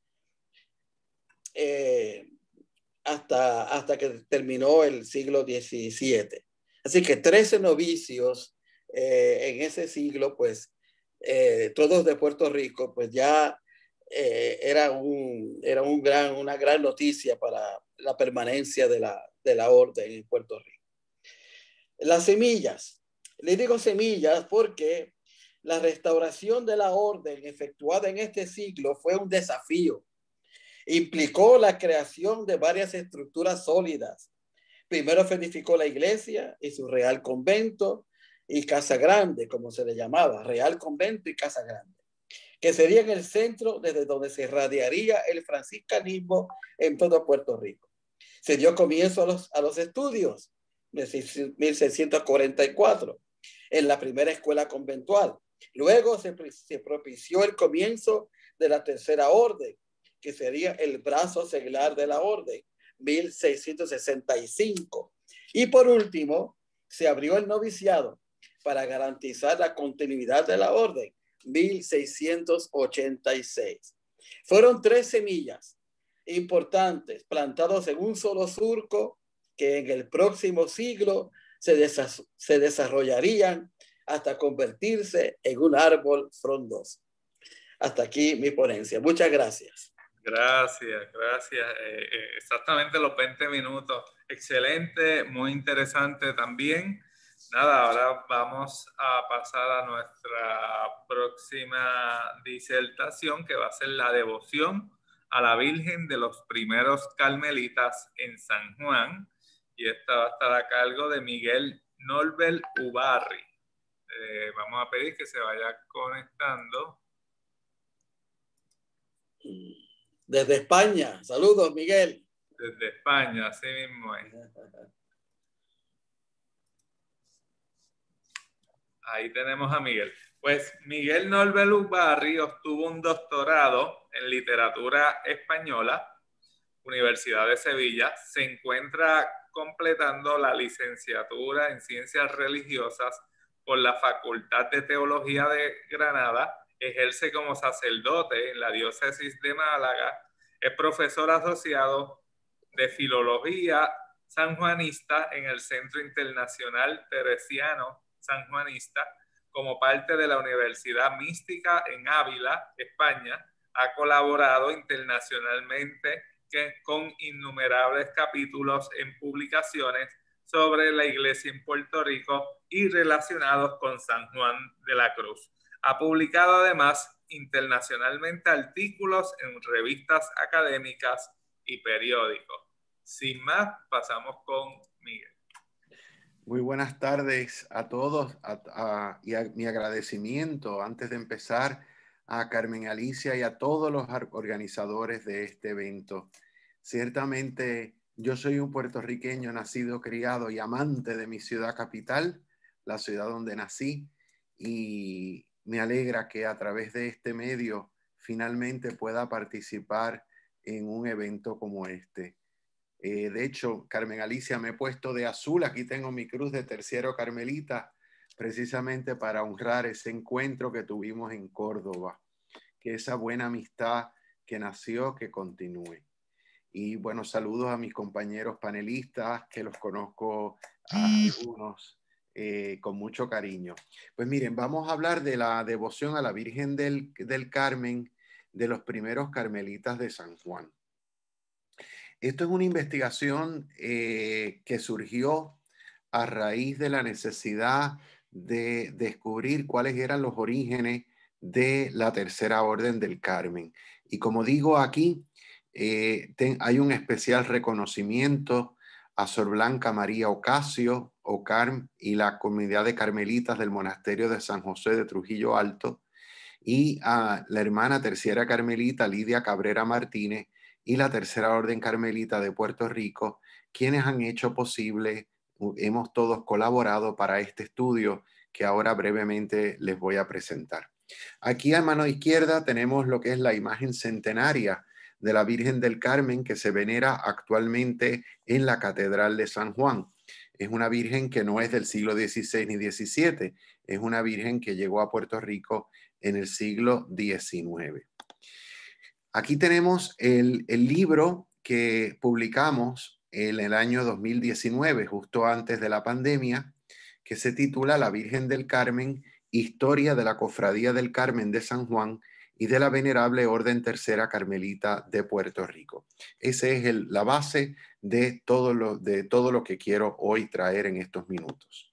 Speaker 3: Eh, hasta, hasta que terminó el siglo diecisiete. Así que trece novicios eh, en ese siglo, pues eh, todos de Puerto Rico, pues ya eh, era, un, era un gran, una gran noticia para la permanencia de la, de la orden en Puerto Rico. Las semillas. Le digo semillas porque la restauración de la orden efectuada en este siglo fue un desafío. Implicó la creación de varias estructuras sólidas. Primero se edificó la iglesia y su Real Convento y Casa Grande, como se le llamaba, Real Convento y Casa Grande, que serían el centro desde donde se irradiaría el franciscanismo en todo Puerto Rico. Se dio comienzo a los, a los estudios de mil seiscientos cuarenta y cuatro en la primera escuela conventual. Luego se, se propició el comienzo de la Tercera Orden, que sería el brazo seglar de la orden, mil seiscientos sesenta y cinco. Y por último, se abrió el noviciado para garantizar la continuidad de la orden, mil seiscientos ochenta y seis. Fueron tres semillas importantes plantados en un solo surco que en el próximo siglo se, desa- se desarrollarían hasta convertirse en un árbol frondoso. Hasta aquí mi ponencia. Muchas gracias.
Speaker 2: Gracias, gracias. Eh, eh, exactamente los veinte minutos. Excelente, muy interesante también. Nada, ahora vamos a pasar a nuestra próxima disertación, que va a ser la devoción a la Virgen de los primeros carmelitas en San Juan. Y esta va a estar a cargo de Miguel Norbel Ubarri. Eh, vamos a pedir que se vaya conectando.
Speaker 3: Desde España. Saludos, Miguel.
Speaker 2: Desde España, así mismo es. Ahí tenemos a Miguel. Pues Miguel Norbel Ubarri obtuvo un doctorado en literatura española, Universidad de Sevilla. Se encuentra completando la licenciatura en ciencias religiosas por la Facultad de Teología de Granada. Ejerce como sacerdote en la diócesis de Málaga. Es profesor asociado de filología sanjuanista en el Centro Internacional Teresiano Sanjuanista, como parte de la Universidad Mística en Ávila, España. Ha colaborado internacionalmente que, con innumerables capítulos en publicaciones sobre la Iglesia en Puerto Rico y relacionados con San Juan de la Cruz. Ha publicado además internacionalmente artículos en revistas académicas y periódicos. Sin más, pasamos con Miguel.
Speaker 4: Muy buenas tardes a todos a, a, y a, mi agradecimiento antes de empezar a Carmen Alicia y a todos los organizadores de este evento. Ciertamente yo soy un puertorriqueño nacido, criado y amante de mi ciudad capital, la ciudad donde nací, y me alegra que a través de este medio finalmente pueda participar en un evento como este. Eh, de hecho, Carmen Alicia, me he puesto de azul. Aquí tengo mi cruz de terciero carmelita, precisamente para honrar ese encuentro que tuvimos en Córdoba. Que esa buena amistad que nació, que continúe. Y bueno, saludos a mis compañeros panelistas, que los conozco a algunos eh, con mucho cariño. Pues miren, vamos a hablar de la devoción a la Virgen del, del Carmen de los primeros carmelitas de San Juan. Esto es una investigación eh, que surgió a raíz de la necesidad de descubrir cuáles eran los orígenes de la Tercera Orden del Carmen. Y como digo aquí, eh, ten, hay un especial reconocimiento a Sor Blanca María Ocasio, Ocarm, y la comunidad de carmelitas del monasterio de San José de Trujillo Alto, y a la hermana terciera carmelita Lidia Cabrera Martínez y la Tercera Orden Carmelita de Puerto Rico, quienes han hecho posible, hemos todos colaborado para este estudio que ahora brevemente les voy a presentar. Aquí a mano izquierda tenemos lo que es la imagen centenaria de la Virgen del Carmen que se venera actualmente en la Catedral de San Juan. Es una virgen que no es del siglo dieciséis ni diecisiete, es una virgen que llegó a Puerto Rico en el siglo diecinueve. Aquí tenemos el, el libro que publicamos en el año dos mil diecinueve, justo antes de la pandemia, que se titula La Virgen del Carmen, Historia de la Cofradía del Carmen de San Juan y de la Venerable Orden Tercera Carmelita de Puerto Rico. Esa es el, la base de todo, lo, de todo lo que quiero hoy traer en estos minutos.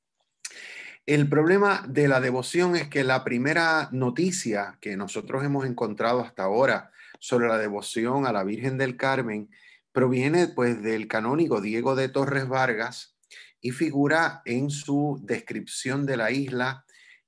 Speaker 4: El problema de la devoción es que la primera noticia que nosotros hemos encontrado hasta ahora sobre la devoción a la Virgen del Carmen proviene pues del canónigo Diego de Torres Vargas y figura en su descripción de la isla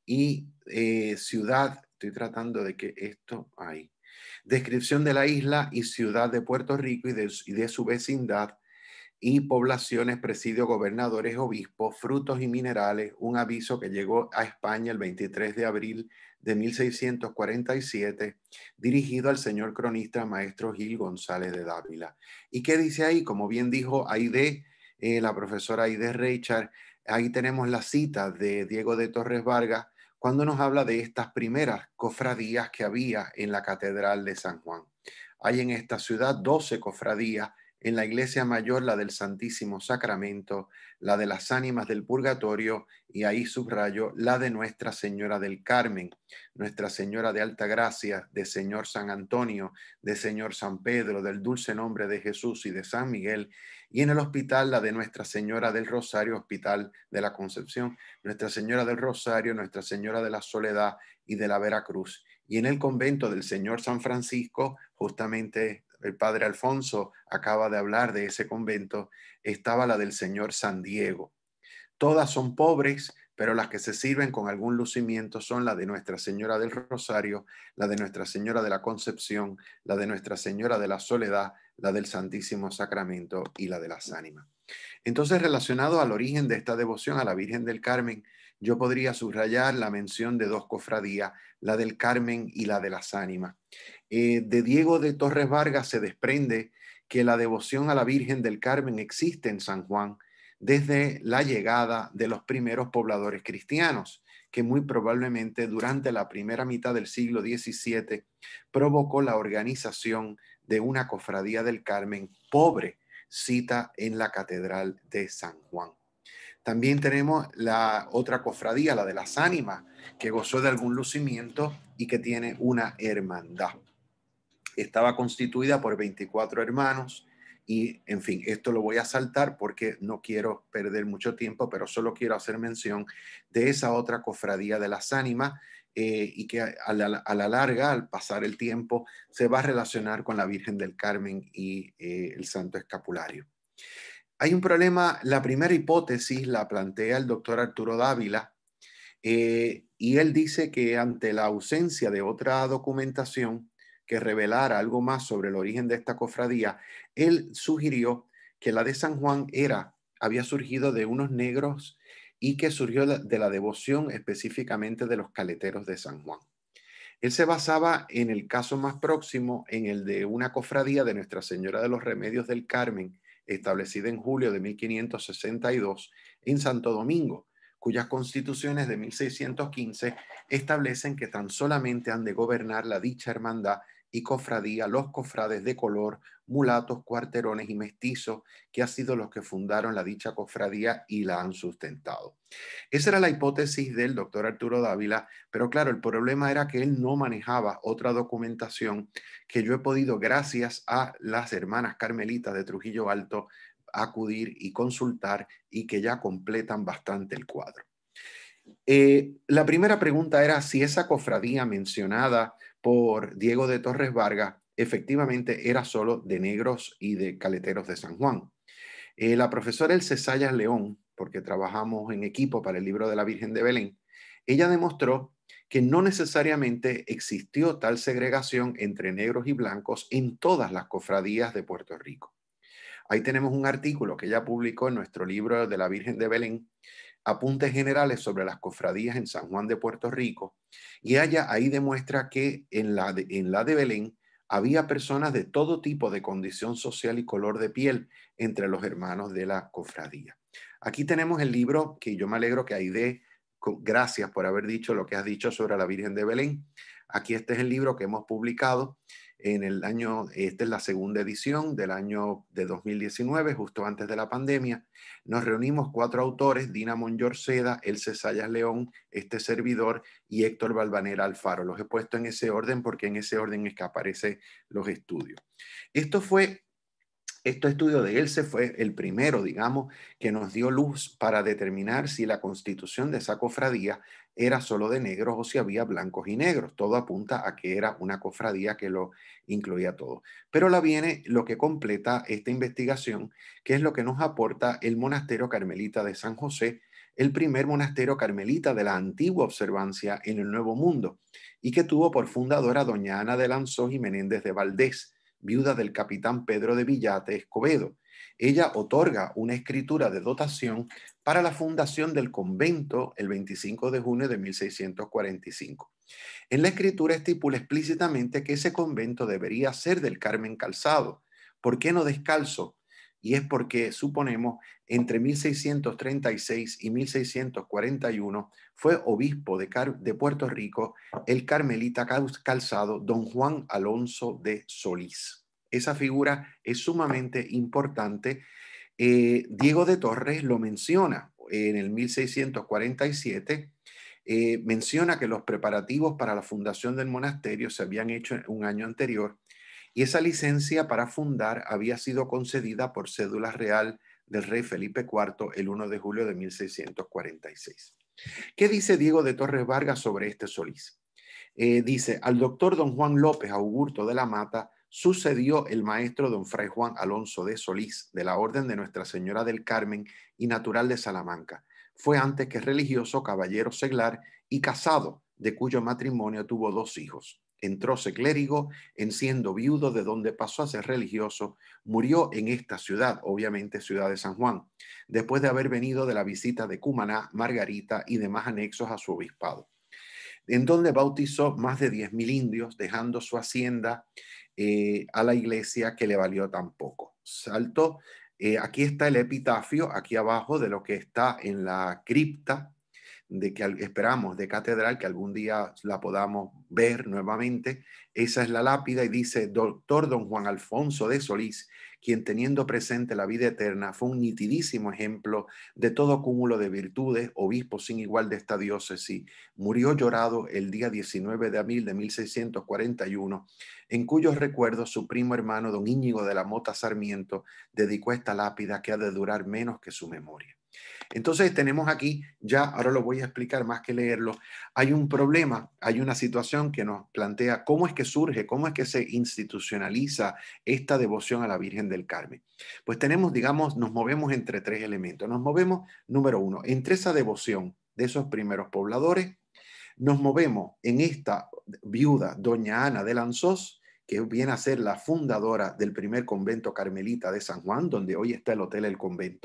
Speaker 4: y eh, ciudad. Estoy tratando de que esto hay. Descripción de la isla y ciudad de Puerto Rico y de, y de su vecindad y poblaciones, presidios, gobernadores, obispos, frutos y minerales, un aviso que llegó a España el veintitrés de abril de mil seiscientos cuarenta y siete, dirigido al señor cronista maestro Gil González de Dávila. ¿Y qué dice ahí? Como bien dijo Aide, eh, la profesora Aide Reichard, ahí tenemos la cita de Diego de Torres Vargas cuando nos habla de estas primeras cofradías que había en la Catedral de San Juan. Hay en esta ciudad doce cofradías. En la iglesia mayor, la del Santísimo Sacramento, la de las ánimas del purgatorio, y ahí subrayo la de Nuestra Señora del Carmen, Nuestra Señora de Alta Gracia, de Señor San Antonio, de Señor San Pedro, del Dulce Nombre de Jesús y de San Miguel, y en el hospital la de Nuestra Señora del Rosario, Hospital de la Concepción, Nuestra Señora del Rosario, Nuestra Señora de la Soledad y de la Veracruz. Y en el convento del Señor San Francisco, justamente el padre Alfonso acaba de hablar de ese convento, estaba la del Señor San Diego. Todas son pobres, pero las que se sirven con algún lucimiento son la de Nuestra Señora del Rosario, la de Nuestra Señora de la Concepción, la de Nuestra Señora de la Soledad, la del Santísimo Sacramento y la de las Ánimas. Entonces, relacionado al origen de esta devoción a la Virgen del Carmen, yo podría subrayar la mención de dos cofradías, la del Carmen y la de las Ánimas. Eh, de Diego de Torres Vargas se desprende que la devoción a la Virgen del Carmen existe en San Juan desde la llegada de los primeros pobladores cristianos, que muy probablemente durante la primera mitad del siglo diecisiete provocó la organización de una cofradía del Carmen pobre, cita en la Catedral de San Juan. También tenemos la otra cofradía, la de las Ánimas, que gozó de algún lucimiento y que tiene una hermandad. Estaba constituida por veinticuatro hermanos y, en fin, esto lo voy a saltar porque no quiero perder mucho tiempo, pero solo quiero hacer mención de esa otra cofradía de las Ánimas eh, y que a la, a la larga, al pasar el tiempo, se va a relacionar con la Virgen del Carmen y eh, el Santo Escapulario. Hay un problema, la primera hipótesis la plantea el doctor Arturo Dávila eh, y él dice que ante la ausencia de otra documentación que revelara algo más sobre el origen de esta cofradía, él sugirió que la de San Juan era, había surgido de unos negros y que surgió de la devoción específicamente de los caleteros de San Juan. Él se basaba en el caso más próximo, en el de una cofradía de Nuestra Señora de los Remedios del Carmen, establecida en julio de mil quinientos sesenta y dos en Santo Domingo, cuyas constituciones de mil seiscientos quince establecen que tan solamente han de gobernar la dicha hermandad y cofradía los cofrades de color, mulatos, cuarterones y mestizos, que han sido los que fundaron la dicha cofradía y la han sustentado. Esa era la hipótesis del doctor Arturo Dávila, pero claro, el problema era que él no manejaba otra documentación que yo he podido, gracias a las hermanas carmelitas de Trujillo Alto, acudir y consultar, y que ya completan bastante el cuadro. Eh, la primera pregunta era si esa cofradía mencionada por Diego de Torres Vargas efectivamente era solo de negros y de caleteros de San Juan. Eh, la profesora Elce Sayas León, porque trabajamos en equipo para el libro de la Virgen de Belén, ella demostró que no necesariamente existió tal segregación entre negros y blancos en todas las cofradías de Puerto Rico. Ahí tenemos un artículo que ella publicó en nuestro libro de la Virgen de Belén, Apuntes Generales sobre las Cofradías en San Juan de Puerto Rico, y ella ahí demuestra que en la de, en la de Belén había personas de todo tipo de condición social y color de piel entre los hermanos de la cofradía. Aquí tenemos el libro que yo me alegro que Aide, gracias por haber dicho lo que has dicho sobre la Virgen de Belén. Aquí este es el libro que hemos publicado en el año, esta es la segunda edición del año de dos mil diecinueve, justo antes de la pandemia. Nos reunimos cuatro autores: Dina Monyorceda, Elce Sayas León, este servidor y Héctor Balvanera Alfaro. Los he puesto en ese orden porque en ese orden es que aparecen los estudios. Esto fue Este estudio de Elce fue el primero, digamos, que nos dio luz para determinar si la constitución de esa cofradía era solo de negros o si había blancos y negros. Todo apunta a que era una cofradía que lo incluía todo. Pero la viene lo que completa esta investigación, que es lo que nos aporta el monasterio carmelita de San José, el primer monasterio carmelita de la antigua observancia en el Nuevo Mundo, y que tuvo por fundadora doña Ana de Lanzós y Menéndez de Valdés, viuda del capitán Pedro de Villate Escobedo. Ella otorga una escritura de dotación para la fundación del convento el veinticinco de junio de mil seiscientos cuarenta y cinco. En la escritura estipula explícitamente que ese convento debería ser del Carmen Calzado. ¿Por qué no descalzo? Y es porque, suponemos, entre mil seiscientos treinta y seis y mil seiscientos cuarenta y uno fue obispo de, Car de Puerto Rico el carmelita calzado don Juan Alonso de Solís. Esa figura es sumamente importante. Eh, Diego de Torres lo menciona en el mil seiscientos cuarenta y siete. Eh, menciona que los preparativos para la fundación del monasterio se habían hecho un año anterior, y esa licencia para fundar había sido concedida por cédula real del rey Felipe cuarto el primero de julio de mil seiscientos cuarenta y seis. ¿Qué dice Diego de Torres Vargas sobre este Solís? Eh, dice: al doctor don Juan López Augusto de la Mata sucedió el maestro don Fray Juan Alonso de Solís, de la Orden de Nuestra Señora del Carmen y natural de Salamanca. Fue antes que religioso, caballero seglar y casado, de cuyo matrimonio tuvo dos hijos. Entróse clérigo, en siendo viudo, de donde pasó a ser religioso. Murió en esta ciudad, obviamente ciudad de San Juan, después de haber venido de la visita de Cumaná, Margarita y demás anexos a su obispado, en donde bautizó más de diez mil indios, dejando su hacienda eh, a la iglesia, que le valió tan poco. Saltó, eh, aquí está el epitafio, aquí abajo, de lo que está en la cripta de que esperamos de catedral, que algún día la podamos ver nuevamente. Esa es la lápida y dice: doctor don Juan Alfonso de Solís, quien teniendo presente la vida eterna fue un nitidísimo ejemplo de todo cúmulo de virtudes, obispo sin igual de esta diócesis, murió llorado el día diecinueve de abril de mil seiscientos cuarenta y uno, en cuyos recuerdos su primo hermano don Íñigo de la Mota Sarmiento dedicó esta lápida, que ha de durar menos que su memoria. Entonces tenemos aquí, ya ahora lo voy a explicar más que leerlo, hay un problema, hay una situación que nos plantea cómo es que surge, cómo es que se institucionaliza esta devoción a la Virgen del Carmen. Pues tenemos, digamos, nos movemos entre tres elementos. Nos movemos, número uno, entre esa devoción de esos primeros pobladores. Nos movemos en esta viuda, doña Ana de Lanzós, que viene a ser la fundadora del primer convento carmelita de San Juan, donde hoy está el Hotel El Convento.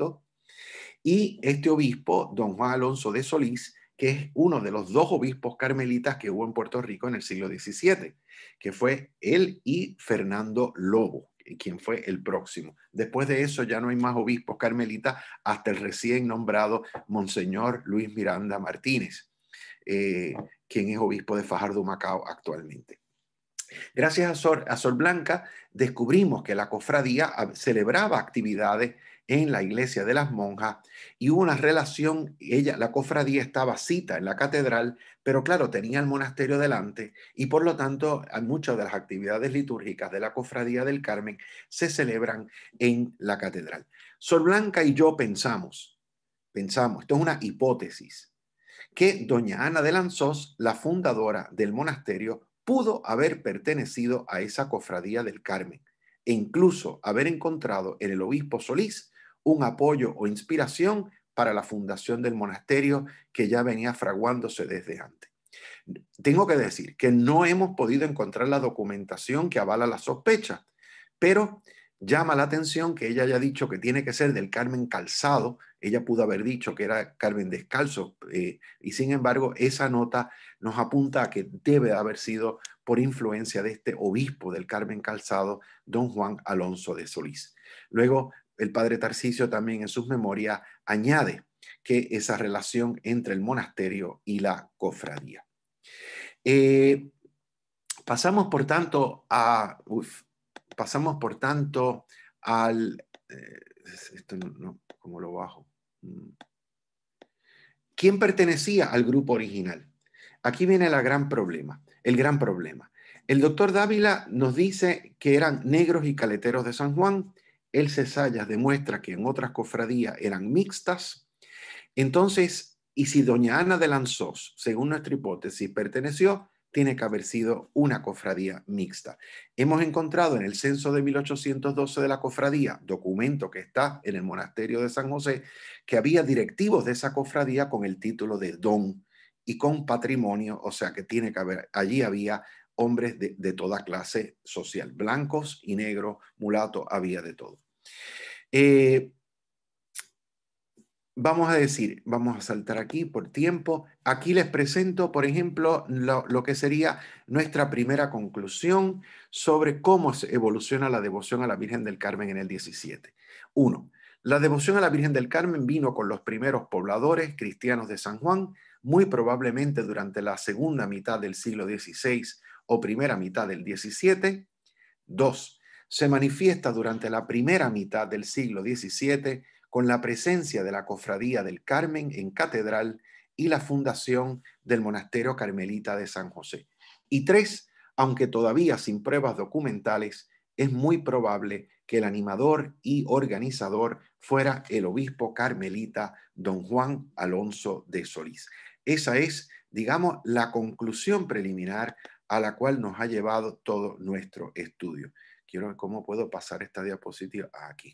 Speaker 4: Y este obispo, don Juan Alonso de Solís, que es uno de los dos obispos carmelitas que hubo en Puerto Rico en el siglo diecisiete, que fue él y Fernando Lobo, quien fue el próximo. Después de eso ya no hay más obispos carmelitas hasta el recién nombrado Monseñor Luis Miranda Martínez, eh, quien es obispo de Fajardo Macao actualmente. Gracias a Sor, a Sor Blanca descubrimos que la cofradía celebraba actividades en la iglesia de las monjas y hubo una relación, ella, la cofradía estaba cita en la catedral, pero claro, tenía el monasterio delante y por lo tanto muchas de las actividades litúrgicas de la cofradía del Carmen se celebran en la catedral. Sor Blanca y yo pensamos, pensamos, esto es una hipótesis, que doña Ana de Lanzós, la fundadora del monasterio, pudo haber pertenecido a esa cofradía del Carmen e incluso haber encontrado en el obispo Solís un apoyo o inspiración para la fundación del monasterio que ya venía fraguándose desde antes. Tengo que decir que no hemos podido encontrar la documentación que avala la sospecha, pero llama la atención que ella haya dicho que tiene que ser del Carmen calzado. Ella pudo haber dicho que era Carmen descalzo eh, y sin embargo esa nota nos apunta a que debe haber sido por influencia de este obispo del Carmen calzado, don Juan Alonso de Solís. Luego el padre Tarcisio también en sus memorias añade que esa relación entre el monasterio y la cofradía. Eh, pasamos por tanto a... Uf, pasamos por tanto al... Eh, esto no, no, ¿cómo lo bajo? ¿Quién pertenecía al grupo original? Aquí viene el gran problema, el gran problema. El doctor Dávila nos dice que eran negros y caleteros de San Juan. El Cesayas demuestra que en otras cofradías eran mixtas. Entonces, y si doña Ana de Lanzós, según nuestra hipótesis, perteneció, tiene que haber sido una cofradía mixta. Hemos encontrado en el censo de mil ochocientos doce de la cofradía, documento que está en el monasterio de San José, que había directivos de esa cofradía con el título de don y con patrimonio, o sea que tiene que haber, allí había hombres de, de toda clase social, blancos y negros, mulatos, había de todo. Eh, Vamos a decir, vamos a saltar aquí por tiempo. Aquí les presento, por ejemplo, lo, lo que sería nuestra primera conclusión sobre cómo se evoluciona la devoción a la Virgen del Carmen en el diecisiete. Uno, la devoción a la Virgen del Carmen vino con los primeros pobladores cristianos de San Juan, muy probablemente durante la segunda mitad del siglo dieciséis o primera mitad del diecisiete. Dos, se manifiesta durante la primera mitad del siglo diecisiete con la presencia de la Cofradía del Carmen en catedral y la fundación del Monasterio Carmelita de San José. Y tres, aunque todavía sin pruebas documentales, es muy probable que el animador y organizador fuera el obispo carmelita don Juan Alonso de Solís. Esa es, digamos, la conclusión preliminar a la cual nos ha llevado todo nuestro estudio. Quiero ver cómo puedo pasar esta diapositiva aquí.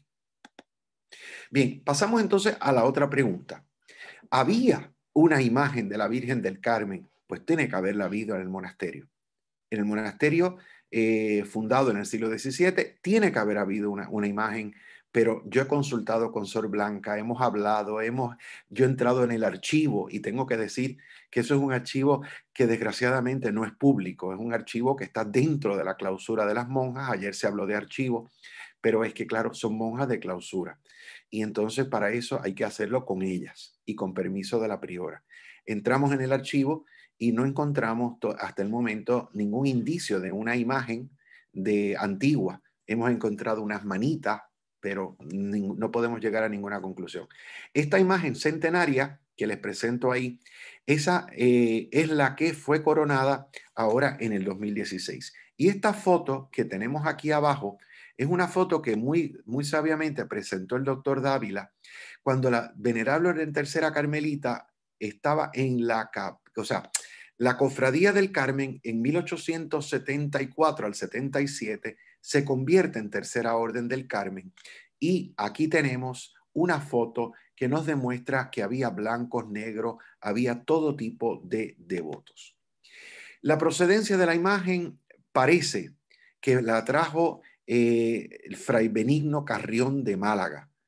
Speaker 4: Bien, pasamos entonces a la otra pregunta. ¿Había una imagen de la Virgen del Carmen? Pues tiene que haberla habido en el monasterio. En el monasterio eh, fundado en el siglo diecisiete, tiene que haber habido una, una imagen, pero yo he consultado con Sor Blanca, hemos hablado, hemos, yo he entrado en el archivo y tengo que decir que eso es un archivo que desgraciadamente no es público, es un archivo que está dentro de la clausura de las monjas. Ayer se habló de archivo, pero es que claro, son monjas de clausura. Y entonces para eso hay que hacerlo con ellas y con permiso de la priora. Entramos en el archivo y no encontramos hasta el momento ningún indicio de una imagen de antigua. Hemos encontrado unas manitas, pero no podemos llegar a ninguna conclusión. Esta imagen centenaria que les presento ahí, esa eh, es la que fue coronada ahora en el dos mil dieciséis. Y esta foto que tenemos aquí abajo es una foto que muy, muy sabiamente presentó el doctor Dávila cuando la venerable Orden Tercera Carmelita estaba en la, o sea, la Cofradía del Carmen en mil ochocientos setenta y cuatro al setenta y siete se convierte en Tercera Orden del Carmen y aquí tenemos una foto que nos demuestra que había blancos, negros, había todo tipo de devotos. La procedencia de la imagen parece que la trajo eh, el fray Benigno Carrión de Málaga.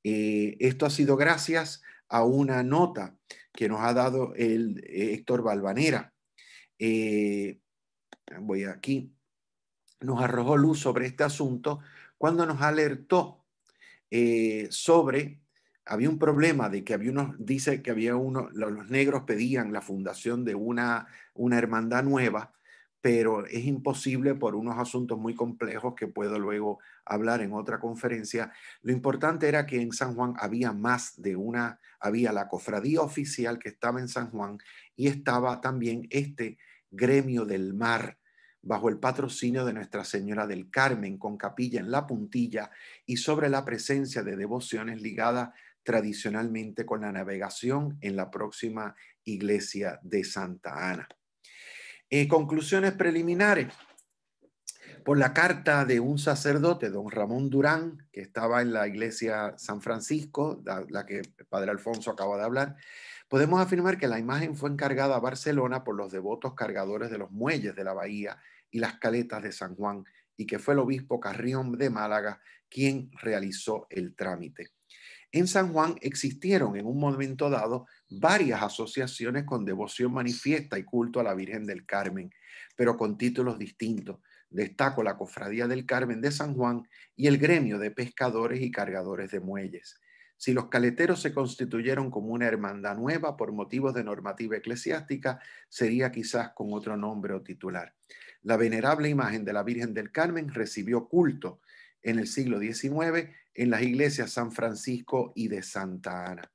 Speaker 4: Eh, esto ha sido gracias a una nota que nos ha dado el eh, Héctor Valvanera. Eh, voy aquí. Nos arrojó luz sobre este asunto cuando nos alertó eh, sobre, había un problema de que había unos, dice que había uno, los negros pedían la fundación de una, una hermandad nueva, pero es imposible por unos asuntos muy complejos que puedo luego hablar en otra conferencia. Lo importante era que en San Juan había más de una, había la cofradía oficial que estaba en San Juan y estaba también este gremio del mar, bajo el patrocinio de Nuestra Señora del Carmen, con capilla en la puntilla y sobre la presencia de devociones ligadas tradicionalmente con la navegación en la próxima iglesia de Santa Ana. Eh, conclusiones preliminares. Por la carta de un sacerdote, don Ramón Durán, que estaba en la iglesia San Francisco, la, la que el padre Alfonso acaba de hablar, podemos afirmar que la imagen fue encargada a Barcelona por los devotos cargadores de los muelles de la bahía y las caletas de San Juan, y que fue el obispo Carrión de Málaga quien realizó el trámite. En San Juan existieron en un momento dado varias asociaciones con devoción manifiesta y culto a la Virgen del Carmen, pero con títulos distintos. Destaco la Cofradía del Carmen de San Juan y el gremio de pescadores y cargadores de muelles. Si los caleteros se constituyeron como una hermandad nueva por motivos de normativa eclesiástica, sería quizás con otro nombre o titular. La venerable imagen de la Virgen del Carmen recibió culto en el siglo diecinueve en las iglesias San Francisco y de Santa Ana.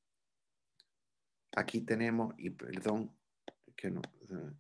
Speaker 4: Aquí tenemos, y perdón, que no...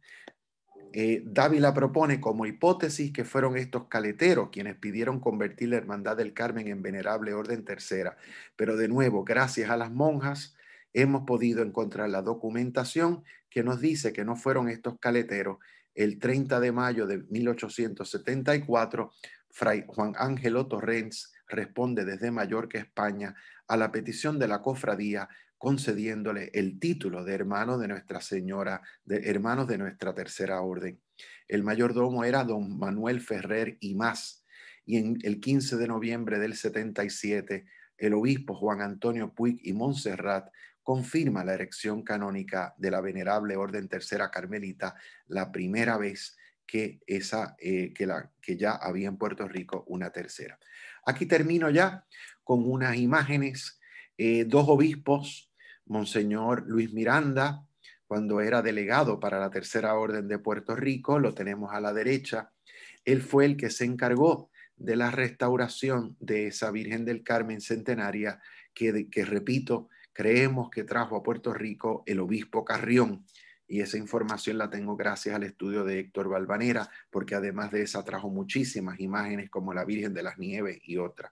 Speaker 4: Eh, Dávila propone como hipótesis que fueron estos caleteros quienes pidieron convertir la Hermandad del Carmen en Venerable Orden Tercera. Pero de nuevo, gracias a las monjas, hemos podido encontrar la documentación que nos dice que no fueron estos caleteros. El treinta de mayo de mil ochocientos setenta y cuatro, Fray Juan Ángelo Torrens responde desde Mallorca, España, a la petición de la cofradía, concediéndole el título de hermano de Nuestra Señora, de hermanos de nuestra tercera orden. El mayordomo era don Manuel Ferrer y más, y en el quince de noviembre del setenta y siete, el obispo Juan Antonio Puig y Montserrat confirma la erección canónica de la venerable orden tercera carmelita, la primera vez que, esa, eh, que, la, que ya había en Puerto Rico una tercera. Aquí termino ya con unas imágenes, eh, dos obispos, Monseñor Luis Miranda, cuando era delegado para la Tercera Orden de Puerto Rico, lo tenemos a la derecha. Él fue el que se encargó de la restauración de esa Virgen del Carmen centenaria que, que repito, creemos que trajo a Puerto Rico el obispo Carrión. Y esa información la tengo gracias al estudio de Héctor Valvanera, porque además de esa trajo muchísimas imágenes como la Virgen de las Nieves y otras.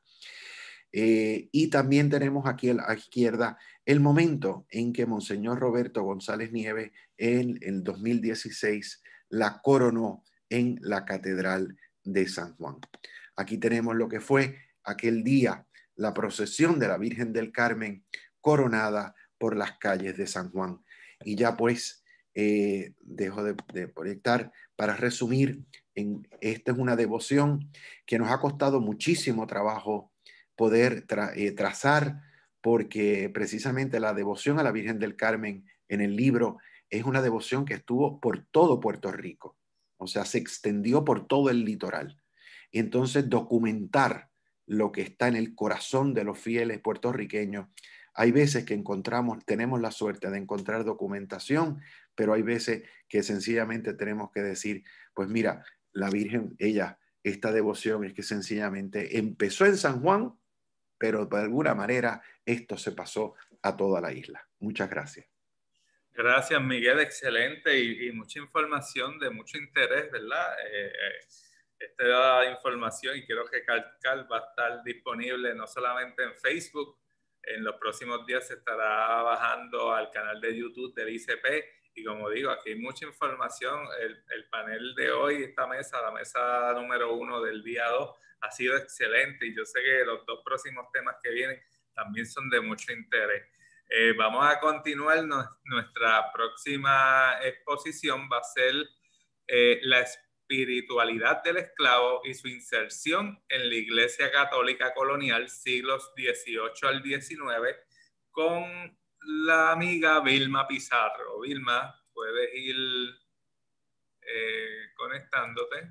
Speaker 4: Eh, y también tenemos aquí a la izquierda el momento en que Monseñor Roberto González Nieves en el dos mil dieciséis la coronó en la Catedral de San Juan. Aquí tenemos lo que fue aquel día, la procesión de la Virgen del Carmen coronada por las calles de San Juan. Y ya pues eh, dejo de, de proyectar para resumir, en, esta es una devoción que nos ha costado muchísimo trabajo poder tra eh, trazar, porque precisamente la devoción a la Virgen del Carmen en el libro es una devoción que estuvo por todo Puerto Rico, o sea, se extendió por todo el litoral. Y entonces documentar lo que está en el corazón de los fieles puertorriqueños, hay veces que encontramos, tenemos la suerte de encontrar documentación, pero hay veces que sencillamente tenemos que decir, pues mira, la Virgen, ella, esta devoción es que sencillamente empezó en San Juan, pero de alguna manera esto se pasó a toda la isla. Muchas gracias.
Speaker 2: Gracias, Miguel. Excelente y, y mucha información de mucho interés, ¿verdad? Eh, esta información, y creo que Calcal va a estar disponible no solamente en Facebook, en los próximos días se estará bajando al canal de YouTube del I C P. Y como digo, aquí hay mucha información. El, el panel de hoy, esta mesa, la mesa número uno del día dos, ha sido excelente. Y yo sé que los dos próximos temas que vienen también son de mucho interés. Eh, vamos a continuar. Nos, nuestra próxima exposición va a ser eh, la, espiritualidad del esclavo y su inserción en la Iglesia Católica Colonial siglos dieciocho al diecinueve con la amiga Vilma Pizarro. Vilma, puedes ir eh, conectándote.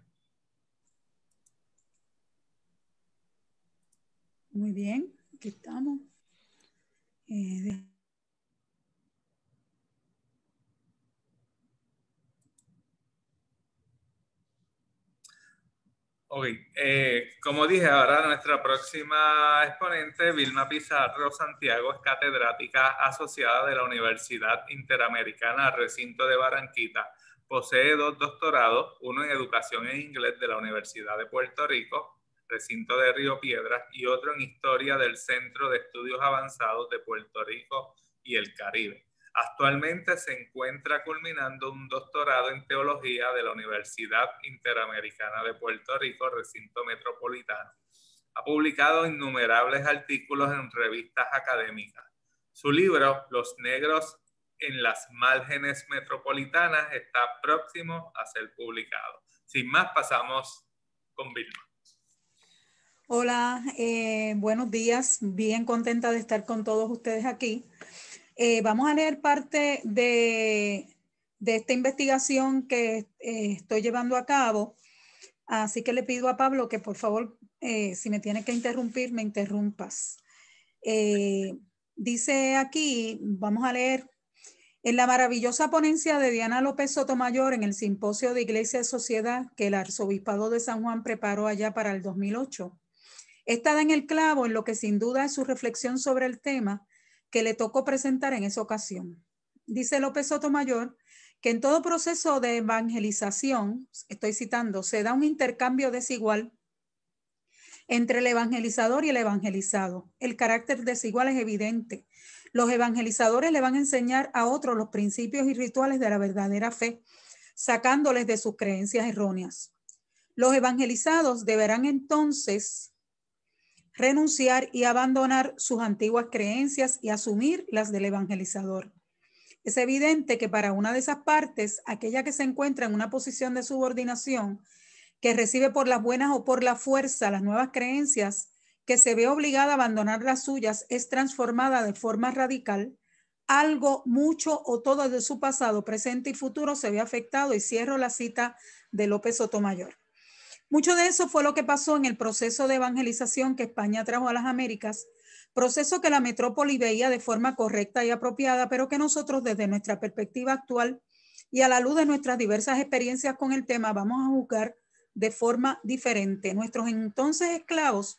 Speaker 5: Muy bien, aquí estamos. Eh,
Speaker 2: Ok, eh, como dije, ahora nuestra próxima exponente, Vilma Pizarro Santiago, es catedrática asociada de la Universidad Interamericana Recinto de Barranquita. Posee dos doctorados, uno en Educación en Inglés de la Universidad de Puerto Rico, Recinto de Río Piedras, y otro en Historia del Centro de Estudios Avanzados de Puerto Rico y el Caribe. Actualmente se encuentra culminando un doctorado en teología de la Universidad Interamericana de Puerto Rico, Recinto Metropolitano. Ha publicado innumerables artículos en revistas académicas. Su libro, Los Negros en las Márgenes Metropolitanas, está próximo a ser publicado. Sin más, pasamos con Vilma.
Speaker 5: Hola, eh, buenos días. Bien contenta de estar con todos ustedes aquí. Eh, vamos a leer parte de, de esta investigación que eh, estoy llevando a cabo. Así que le pido a Pablo que por favor, eh, si me tiene que interrumpir, me interrumpas. Eh, dice aquí, vamos a leer, en la maravillosa ponencia de Diana López Sotomayor en el Simposio de Iglesia y Sociedad que el Arzobispado de San Juan preparó allá para el dos mil ocho. Esta da en el clavo en lo que sin duda es su reflexión sobre el tema que le tocó presentar en esa ocasión. Dice López Sotomayor que en todo proceso de evangelización, estoy citando, se da un intercambio desigual entre el evangelizador y el evangelizado. El carácter desigual es evidente. Los evangelizadores le van a enseñar a otros los principios y rituales de la verdadera fe, sacándoles de sus creencias erróneas. Los evangelizados deberán entonces renunciar y abandonar sus antiguas creencias y asumir las del evangelizador. Es evidente que para una de esas partes, aquella que se encuentra en una posición de subordinación, que recibe por las buenas o por la fuerza las nuevas creencias, que se ve obligada a abandonar las suyas, es transformada de forma radical. Algo, mucho o todo de su pasado, presente y futuro se ve afectado, y cierro la cita de López Sotomayor. Mucho de eso fue lo que pasó en el proceso de evangelización que España trajo a las Américas, proceso que la metrópoli veía de forma correcta y apropiada, pero que nosotros desde nuestra perspectiva actual y a la luz de nuestras diversas experiencias con el tema vamos a juzgar de forma diferente. Nuestros entonces esclavos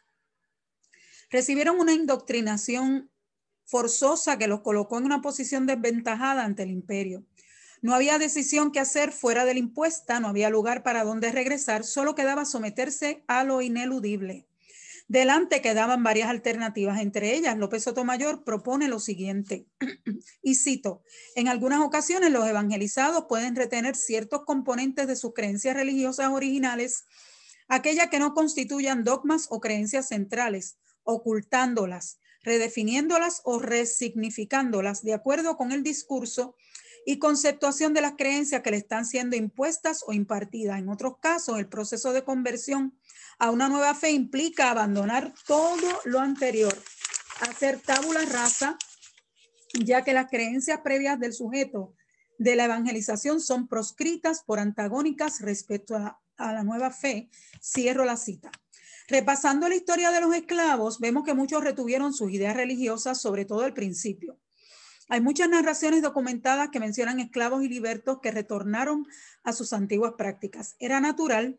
Speaker 5: recibieron una indoctrinación forzosa que los colocó en una posición desventajada ante el imperio. No había decisión que hacer fuera de la impuesta, no había lugar para donde regresar, solo quedaba someterse a lo ineludible. Delante quedaban varias alternativas, entre ellas López Sotomayor propone lo siguiente, y cito, en algunas ocasiones los evangelizados pueden retener ciertos componentes de sus creencias religiosas originales, aquellas que no constituyan dogmas o creencias centrales, ocultándolas, redefiniéndolas o resignificándolas de acuerdo con el discurso y conceptuación de las creencias que le están siendo impuestas o impartidas. En otros casos, el proceso de conversión a una nueva fe implica abandonar todo lo anterior, hacer tabula rasa, ya que las creencias previas del sujeto de la evangelización son proscritas por antagónicas respecto a, a la nueva fe. Cierro la cita. Repasando la historia de los esclavos, vemos que muchos retuvieron sus ideas religiosas, sobre todo al principio. Hay muchas narraciones documentadas que mencionan esclavos y libertos que retornaron a sus antiguas prácticas. Era natural,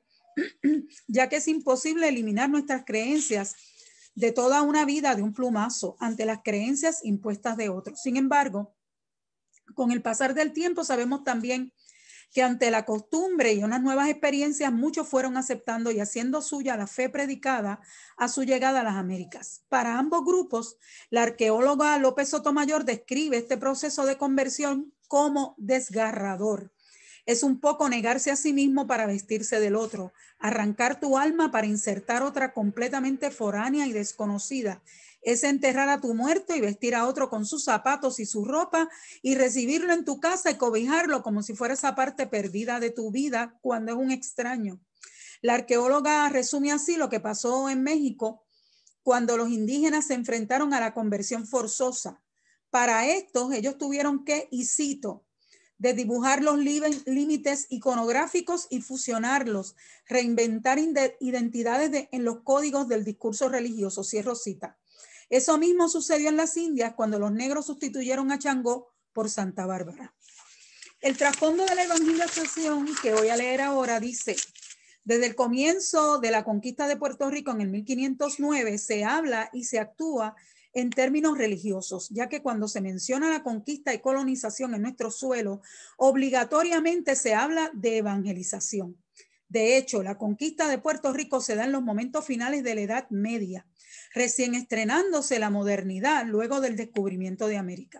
Speaker 5: ya que es imposible eliminar nuestras creencias de toda una vida de un plumazo ante las creencias impuestas de otros. Sin embargo, con el pasar del tiempo sabemos también que ante la costumbre y unas nuevas experiencias, muchos fueron aceptando y haciendo suya la fe predicada a su llegada a las Américas. Para ambos grupos, la arqueóloga López Sotomayor describe este proceso de conversión como desgarrador. Es un poco negarse a sí mismo para vestirse del otro, arrancar tu alma para insertar otra completamente foránea y desconocida. es enterrar a tu muerto y vestir a otro con sus zapatos y su ropa y recibirlo en tu casa y cobijarlo como si fuera esa parte perdida de tu vida cuando es un extraño. La arqueóloga resume así lo que pasó en México cuando los indígenas se enfrentaron a la conversión forzosa. Para esto, ellos tuvieron que, y cito, de dibujar los límites iconográficos y fusionarlos, reinventar identidades de, en los códigos del discurso religioso, cierro cita. Eso mismo sucedió en las Indias cuando los negros sustituyeron a Changó por Santa Bárbara. El trasfondo de la evangelización que voy a leer ahora dice: desde el comienzo de la conquista de Puerto Rico en el mil quinientos nueve se habla y se actúa en términos religiosos, ya que cuando se menciona la conquista y colonización en nuestro suelo, obligatoriamente se habla de evangelización. De hecho, la conquista de Puerto Rico se da en los momentos finales de la Edad Media, recién estrenándose la modernidad luego del descubrimiento de América.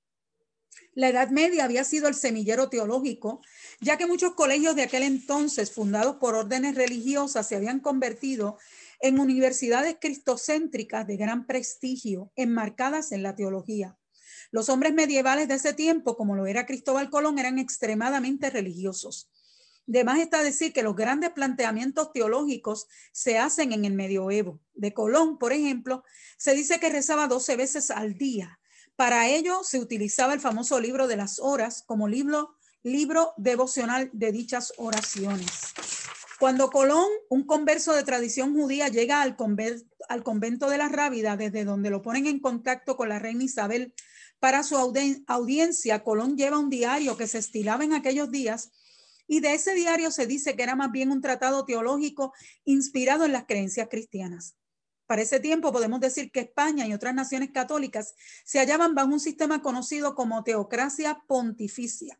Speaker 5: La Edad Media había sido el semillero teológico, ya que muchos colegios de aquel entonces, fundados por órdenes religiosas, se habían convertido en universidades cristocéntricas de gran prestigio, enmarcadas en la teología. Los hombres medievales de ese tiempo, como lo era Cristóbal Colón, eran extremadamente religiosos. De más está decir que los grandes planteamientos teológicos se hacen en el medioevo. De Colón, por ejemplo, se dice que rezaba doce veces al día. Para ello se utilizaba el famoso libro de las horas como libro, libro devocional de dichas oraciones. Cuando Colón, un converso de tradición judía, llega al convento, al convento de la Rábida, desde donde lo ponen en contacto con la reina Isabel para su audien audiencia, Colón lleva un diario que se estilaba en aquellos días, y de ese diario se dice que era más bien un tratado teológico inspirado en las creencias cristianas. Para ese tiempo podemos decir que España y otras naciones católicas se hallaban bajo un sistema conocido como teocracia pontificia,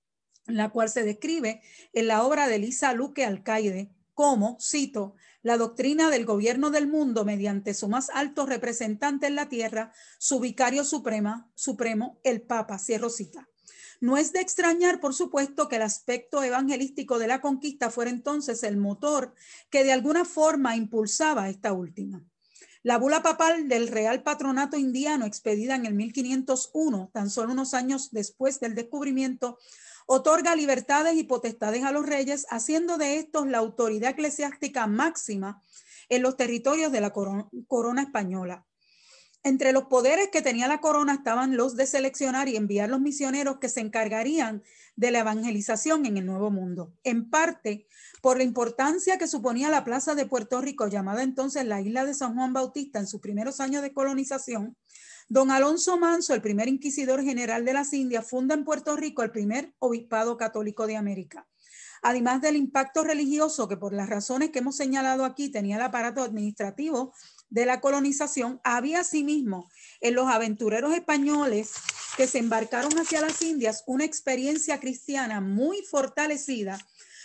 Speaker 5: la cual se describe en la obra de Elisa Luque Alcaide como, cito, la doctrina del gobierno del mundo mediante su más alto representante en la tierra, su vicario suprema, supremo, el Papa, cierro cita. No es de extrañar, por supuesto, que el aspecto evangelístico de la conquista fuera entonces el motor que de alguna forma impulsaba esta última. La bula papal del Real Patronato Indiano, expedida en el mil quinientos uno, tan solo unos años después del descubrimiento, otorga libertades y potestades a los reyes, haciendo de estos la autoridad eclesiástica máxima en los territorios de la corona, corona española. Entre los poderes que tenía la corona estaban los de seleccionar y enviar los misioneros que se encargarían de la evangelización en el Nuevo Mundo. En parte, por la importancia que suponía la plaza de Puerto Rico, llamada entonces la isla de San Juan Bautista en sus primeros años de colonización, don Alonso Manso, el primer inquisidor general de las Indias, funda en Puerto Rico el primer obispado católico de América. Además del impacto religioso que por las razones que hemos señalado aquí tenía el aparato administrativo de la colonización, había asimismo en los aventureros españoles que se embarcaron hacia las Indias una experiencia cristiana muy fortalecida.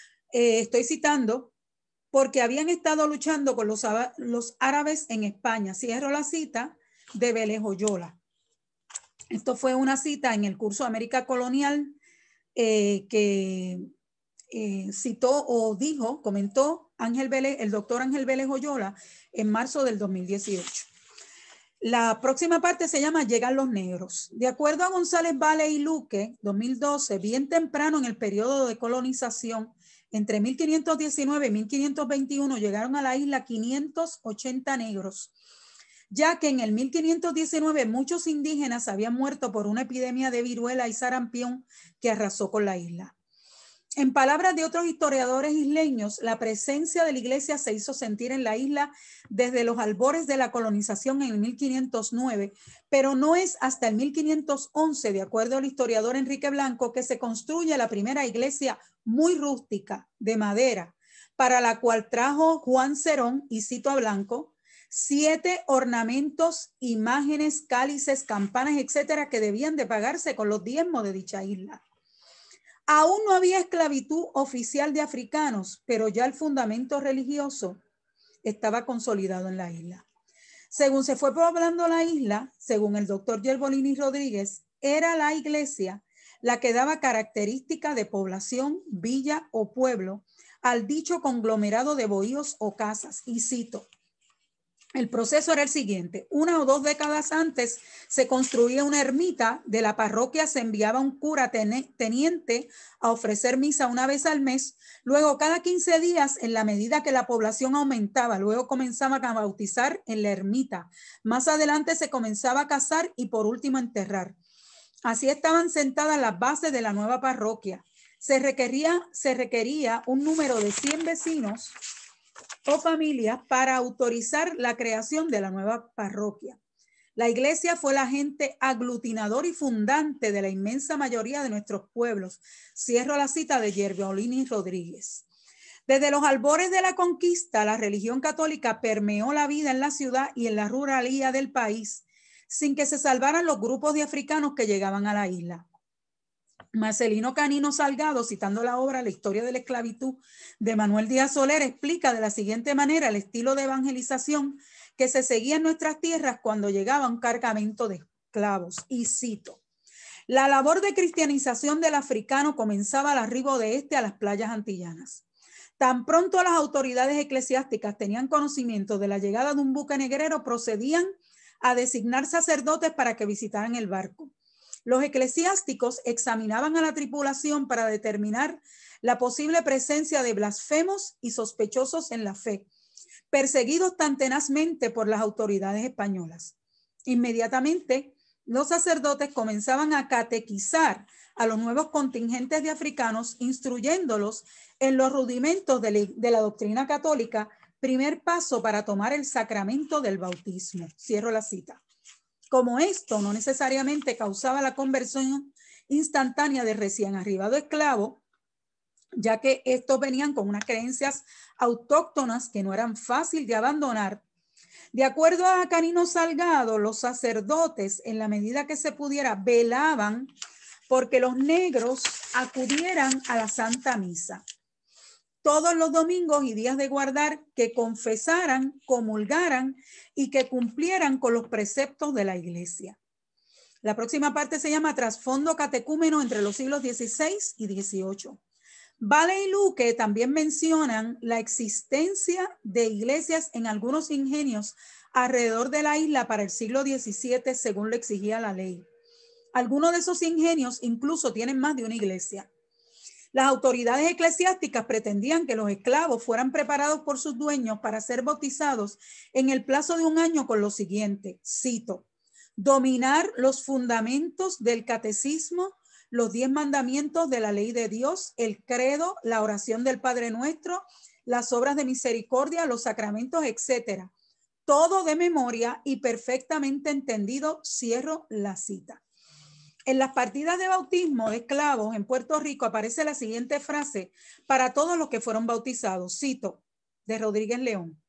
Speaker 5: Eh, estoy citando, porque habían estado luchando con los, los árabes en España. Cierro la cita de Vélez Oyola. Esto fue una cita en el curso América Colonial eh, que eh, citó o dijo, comentó Ángel Vélez, el doctor Ángel Vélez Oyola en marzo del dos mil dieciocho. La próxima parte se llama Llegan los negros. De acuerdo a González Vale y Luque, dos mil doce, bien temprano en el periodo de colonización, entre mil quinientos diecinueve y mil quinientos veintiuno llegaron a la isla quinientos ochenta negros, ya que en el mil quinientos diecinueve muchos indígenas habían muerto por una epidemia de viruela y sarampión que arrasó con la isla. En palabras de otros historiadores isleños, la presencia de la iglesia se hizo sentir en la isla desde los albores de la colonización en el mil quinientos nueve, pero no es hasta el mil quinientos once, de acuerdo al historiador Enrique Blanco, que se construye la primera iglesia muy rústica, de madera, para la cual trajo Juan Cerón, y cito a Blanco, siete ornamentos, imágenes, cálices, campanas, etcétera, que debían de pagarse con los diezmos de dicha isla. Aún no había esclavitud oficial de africanos, pero ya el fundamento religioso estaba consolidado en la isla. Según se fue poblando la isla, según el doctor Yerbolini Rodríguez, era la iglesia la que daba característica de población, villa o pueblo al dicho conglomerado de bohíos o casas. Y cito, El proceso era el siguiente: una o dos décadas antes se construía una ermita, de la parroquia se enviaba un cura teniente a ofrecer misa una vez al mes, luego cada quince días, en la medida que la población aumentaba, luego comenzaban a bautizar en la ermita, más adelante se comenzaba a casar y por último a enterrar. Así estaban sentadas las bases de la nueva parroquia. Se requería, se requería un número de cien vecinos o familias para autorizar la creación de la nueva parroquia. La iglesia fue el agente aglutinador y fundante de la inmensa mayoría de nuestros pueblos. Cierro la cita de Gerbolini Rodríguez. Desde los albores de la conquista, la religión católica permeó la vida en la ciudad y en la ruralía del país, sin que se salvaran los grupos de africanos que llegaban a la isla. Marcelino Canino Salgado, citando la obra La historia de la esclavitud de Manuel Díaz Soler, explica de la siguiente manera el estilo de evangelización que se seguía en nuestras tierras cuando llegaba un cargamento de esclavos. Y cito: la labor de cristianización del africano comenzaba al arribo de este a las playas antillanas. Tan pronto las autoridades eclesiásticas tenían conocimiento de la llegada de un buque negrero, procedían a designar sacerdotes para que visitaran el barco. Los eclesiásticos examinaban a la tripulación para determinar la posible presencia de blasfemos y sospechosos en la fe, perseguidos tan tenazmente por las autoridades españolas. Inmediatamente, los sacerdotes comenzaban a catequizar a los nuevos contingentes de africanos, instruyéndolos en los rudimentos de la, de la doctrina católica, primer paso para tomar el sacramento del bautismo. Cierro la cita. Como esto no necesariamente causaba la conversión instantánea de recién arribado esclavo, ya que estos venían con unas creencias autóctonas que no eran fácil de abandonar, de acuerdo a Canino Salgado, los sacerdotes, en la medida que se pudiera, velaban porque los negros acudieran a la Santa Misa todos los domingos y días de guardar, que confesaran, comulgaran y que cumplieran con los preceptos de la iglesia. La próxima parte se llama Trasfondo catecúmeno entre los siglos dieciséis y dieciocho. Vale y Luque también mencionan la existencia de iglesias en algunos ingenios alrededor de la isla para el siglo diecisiete, según lo exigía la ley. Algunos de esos ingenios incluso tienen más de una iglesia. Las autoridades eclesiásticas pretendían que los esclavos fueran preparados por sus dueños para ser bautizados en el plazo de un año con lo siguiente, cito: dominar los fundamentos del catecismo, los diez mandamientos de la ley de Dios, el credo, la oración del Padre Nuestro, las obras de misericordia, los sacramentos, etcétera. Todo de memoria y perfectamente entendido. Cierro la cita. En las partidas de bautismo de esclavos en Puerto Rico aparece la siguiente frase para todos los que fueron bautizados, cito, de Rodríguez León: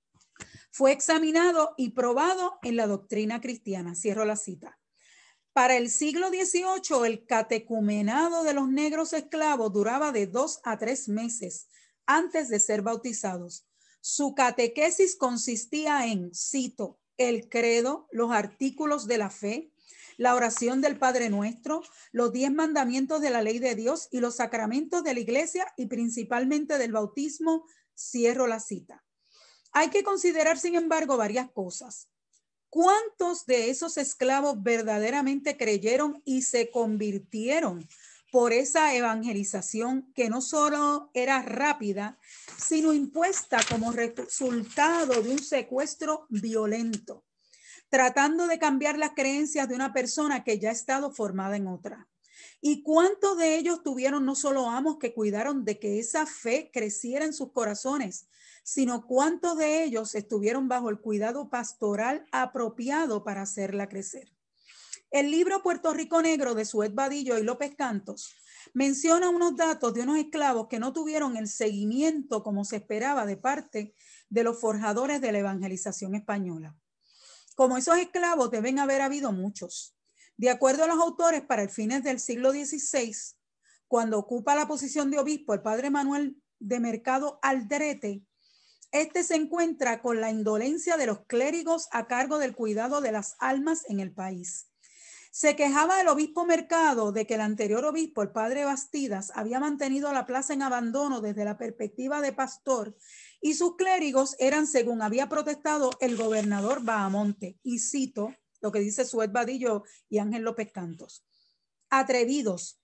Speaker 5: fue examinado y probado en la doctrina cristiana. Cierro la cita. Para el siglo dieciocho, el catecumenado de los negros esclavos duraba de dos a tres meses antes de ser bautizados. Su catequesis consistía en, cito, el credo, los artículos de la fe, la oración del Padre Nuestro, los diez mandamientos de la ley de Dios y los sacramentos de la iglesia y principalmente del bautismo. Cierro la cita. Hay que considerar, sin embargo, varias cosas. ¿Cuántos de esos esclavos verdaderamente creyeron y se convirtieron por esa evangelización que no solo era rápida, sino impuesta como resultado de un secuestro violento, tratando de cambiar las creencias de una persona que ya ha estado formada en otra? ¿Y cuántos de ellos tuvieron no solo amos que cuidaron de que esa fe creciera en sus corazones, sino cuántos de ellos estuvieron bajo el cuidado pastoral apropiado para hacerla crecer? El libro Puerto Rico Negro de Suez Vadillo y López Cantos menciona unos datos de unos esclavos que no tuvieron el seguimiento como se esperaba de parte de los forjadores de la evangelización española. Como esos esclavos deben haber habido muchos. De acuerdo a los autores, para el fines del siglo dieciséis, cuando ocupa la posición de obispo el padre Manuel de Mercado Aldrete, este se encuentra con la indolencia de los clérigos a cargo del cuidado de las almas en el país. Se quejaba el obispo Mercado de que el anterior obispo, el padre Bastidas, había mantenido la plaza en abandono desde la perspectiva de pastor y sus clérigos eran, según había protestado el gobernador Bahamonte, y cito lo que dice Suet Vadillo y Ángel López Cantos: atrevidos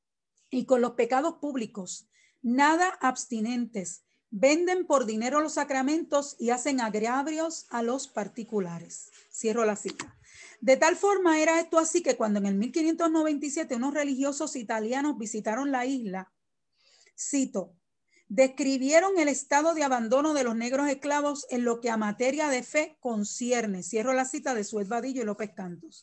Speaker 5: y con los pecados públicos, nada abstinentes, venden por dinero los sacramentos y hacen agravios a los particulares. Cierro la cita. De tal forma era esto así que cuando en el mil quinientos noventa y siete unos religiosos italianos visitaron la isla, cito, describieron el estado de abandono de los negros esclavos en lo que a materia de fe concierne. Cierro la cita de Suet Vadillo y López Cantos.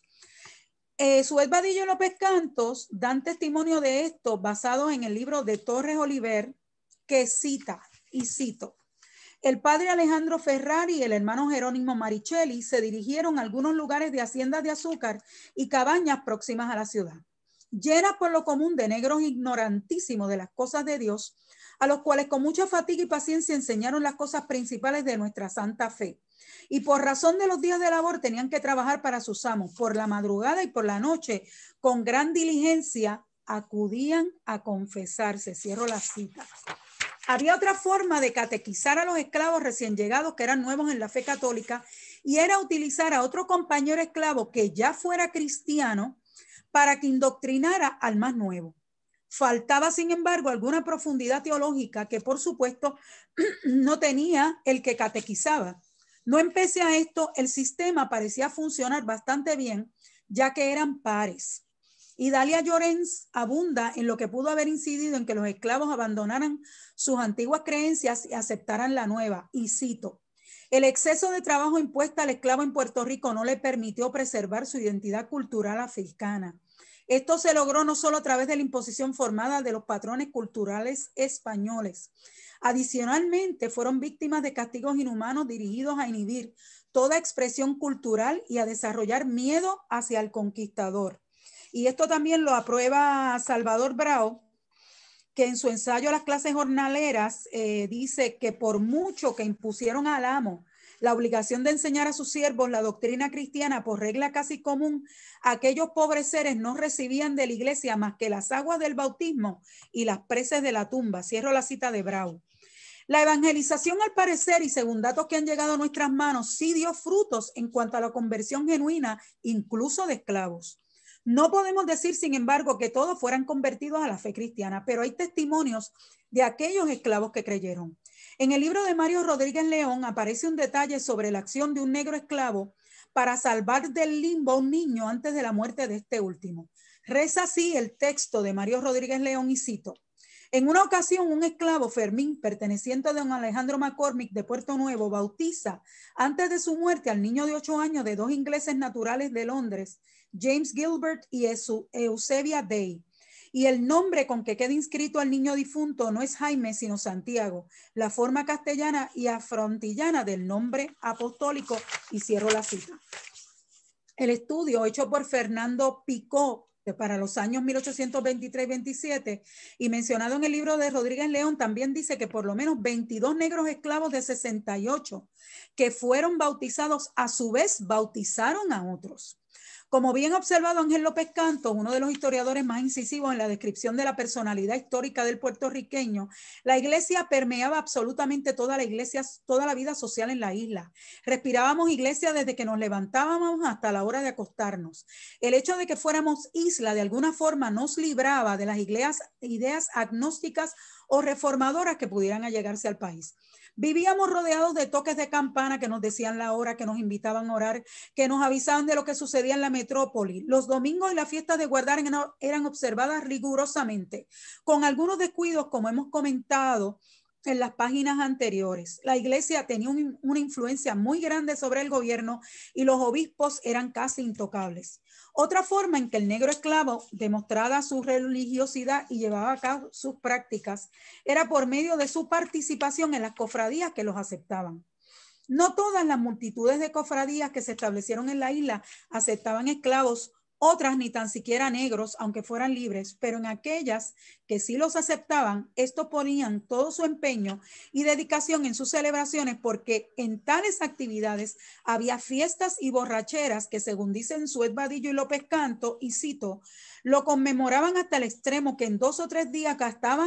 Speaker 5: Eh, Suet Vadillo y López Cantos dan testimonio de esto basado en el libro de Torres Oliver, que cita, y cito: el padre Alejandro Ferrari y el hermano Jerónimo Marichelli se dirigieron a algunos lugares de haciendas de azúcar y cabañas próximas a la ciudad, llenas por lo común de negros ignorantísimos de las cosas de Dios, a los cuales con mucha fatiga y paciencia enseñaron las cosas principales de nuestra santa fe. Y por razón de los días de labor tenían que trabajar para sus amos. Por la madrugada y por la noche, con gran diligencia, acudían a confesarse. Cierro la cita. Había otra forma de catequizar a los esclavos recién llegados que eran nuevos en la fe católica, y era utilizar a otro compañero esclavo que ya fuera cristiano para que indoctrinara al más nuevo. Faltaba, sin embargo, alguna profundidad teológica que, por supuesto, no tenía el que catequizaba. No empecé a esto, el sistema parecía funcionar bastante bien, ya que eran pares. Y Dalia Llorens abunda en lo que pudo haber incidido en que los esclavos abandonaran sus antiguas creencias y aceptaran la nueva. Y cito: el exceso de trabajo impuesto al esclavo en Puerto Rico no le permitió preservar su identidad cultural africana. Esto se logró no solo a través de la imposición formada de los patrones culturales españoles. Adicionalmente, fueron víctimas de castigos inhumanos dirigidos a inhibir toda expresión cultural y a desarrollar miedo hacia el conquistador. Y esto también lo aprueba Salvador Brau, que en su ensayo Las clases jornaleras eh, dice que por mucho que impusieron al amo la obligación de enseñar a sus siervos la doctrina cristiana por regla casi común, aquellos pobres seres no recibían de la iglesia más que las aguas del bautismo y las preces de la tumba. Cierro la cita de Brau. La evangelización, al parecer, y según datos que han llegado a nuestras manos, sí dio frutos en cuanto a la conversión genuina, incluso de esclavos. No podemos decir, sin embargo, que todos fueran convertidos a la fe cristiana, pero hay testimonios de aquellos esclavos que creyeron. En el libro de Mario Rodríguez León aparece un detalle sobre la acción de un negro esclavo para salvar del limbo a un niño antes de la muerte de este último. Reza así el texto de Mario Rodríguez León, y cito: en una ocasión, un esclavo, Fermín, perteneciente a don Alejandro McCormick de Puerto Nuevo, bautiza antes de su muerte al niño de ocho años de dos ingleses naturales de Londres, James Gilbert y Eusebia Day. Y el nombre con que queda inscrito al niño difunto no es Jaime, sino Santiago, la forma castellana y afrontillana del nombre apostólico. Y cierro la cita. El estudio hecho por Fernando Picó para los años mil ochocientos veintitrés veintisiete y mencionado en el libro de Rodríguez León también dice que por lo menos veintidós negros esclavos de sesenta y ocho que fueron bautizados a su vez bautizaron a otros. Como bien ha observado Ángel López Cantos, uno de los historiadores más incisivos en la descripción de la personalidad histórica del puertorriqueño, la iglesia permeaba absolutamente toda la iglesia, toda la vida social en la isla. Respirábamos iglesia desde que nos levantábamos hasta la hora de acostarnos. El hecho de que fuéramos isla de alguna forma nos libraba de las ideas, ideas agnósticas o reformadoras que pudieran allegarse al país. Vivíamos rodeados de toques de campana que nos decían la hora, que nos invitaban a orar, que nos avisaban de lo que sucedía en la metrópoli. Los domingos y las fiestas de guardar eran observadas rigurosamente, con algunos descuidos, como hemos comentado en las páginas anteriores. La iglesia tenía un, una influencia muy grande sobre el gobierno y los obispos eran casi intocables. Otra forma en que el negro esclavo demostraba su religiosidad y llevaba a cabo sus prácticas era por medio de su participación en las cofradías que los aceptaban. No todas las multitudes de cofradías que se establecieron en la isla aceptaban esclavos, otras ni tan siquiera negros, aunque fueran libres, pero en aquellas que sí los aceptaban, estos ponían todo su empeño y dedicación en sus celebraciones, porque en tales actividades había fiestas y borracheras que, según dicen Suet Vadillo y López Canto, y cito, lo conmemoraban hasta el extremo que en dos o tres días gastaban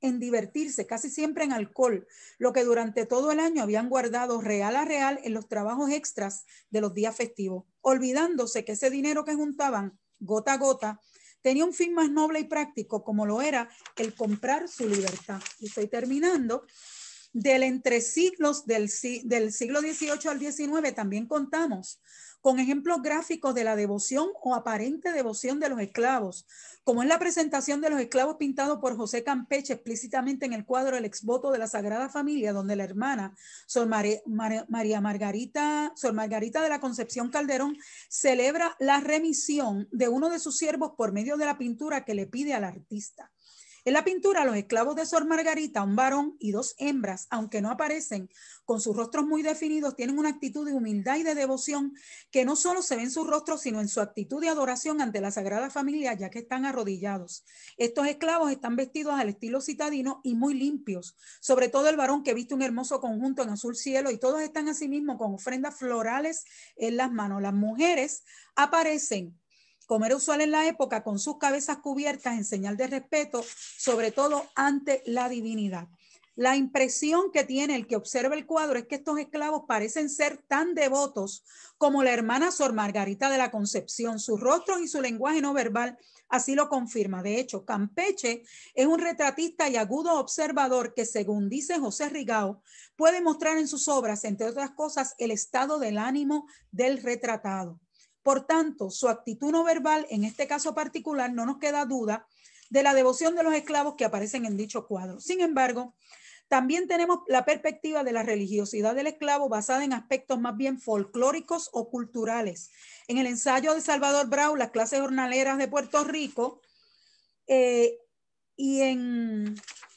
Speaker 5: en divertirse, casi siempre en alcohol, lo que durante todo el año habían guardado real a real en los trabajos extras de los días festivos, olvidándose que ese dinero que juntaban gota a gota tenía un fin más noble y práctico, como lo era el comprar su libertad. Y estoy terminando. Del entresiglos del, del siglo dieciocho al diecinueve también contamos con ejemplos gráficos de la devoción o aparente devoción de los esclavos, como es la presentación de los esclavos pintado por José Campeche explícitamente en el cuadro El exvoto de la Sagrada Familia, donde la hermana Sor María, María Margarita, Sor Margarita de la Concepción Calderón celebra la remisión de uno de sus siervos por medio de la pintura que le pide al artista. En la pintura, los esclavos de Sor Margarita, un varón y dos hembras, aunque no aparecen con sus rostros muy definidos, tienen una actitud de humildad y de devoción que no solo se ve en sus rostros, sino en su actitud de adoración ante la Sagrada Familia, ya que están arrodillados. Estos esclavos están vestidos al estilo citadino y muy limpios, sobre todo el varón que viste un hermoso conjunto en azul cielo, y todos están asimismo con ofrendas florales en las manos. Las mujeres aparecen, como era usual en la época, con sus cabezas cubiertas en señal de respeto, sobre todo ante la divinidad. La impresión que tiene el que observa el cuadro es que estos esclavos parecen ser tan devotos como la hermana Sor Margarita de la Concepción. Sus rostros y su lenguaje no verbal así lo confirma. De hecho, Campeche es un retratista y agudo observador que, según dice José Rigao, puede mostrar en sus obras, entre otras cosas, el estado del ánimo del retratado. Por tanto, su actitud no verbal, en este caso particular, no nos queda duda de la devoción de los esclavos que aparecen en dicho cuadro. Sin embargo, también tenemos la perspectiva de la religiosidad del esclavo basada en aspectos más bien folclóricos o culturales. En el ensayo de Salvador Brau, Las clases jornaleras de Puerto Rico, eh, y en,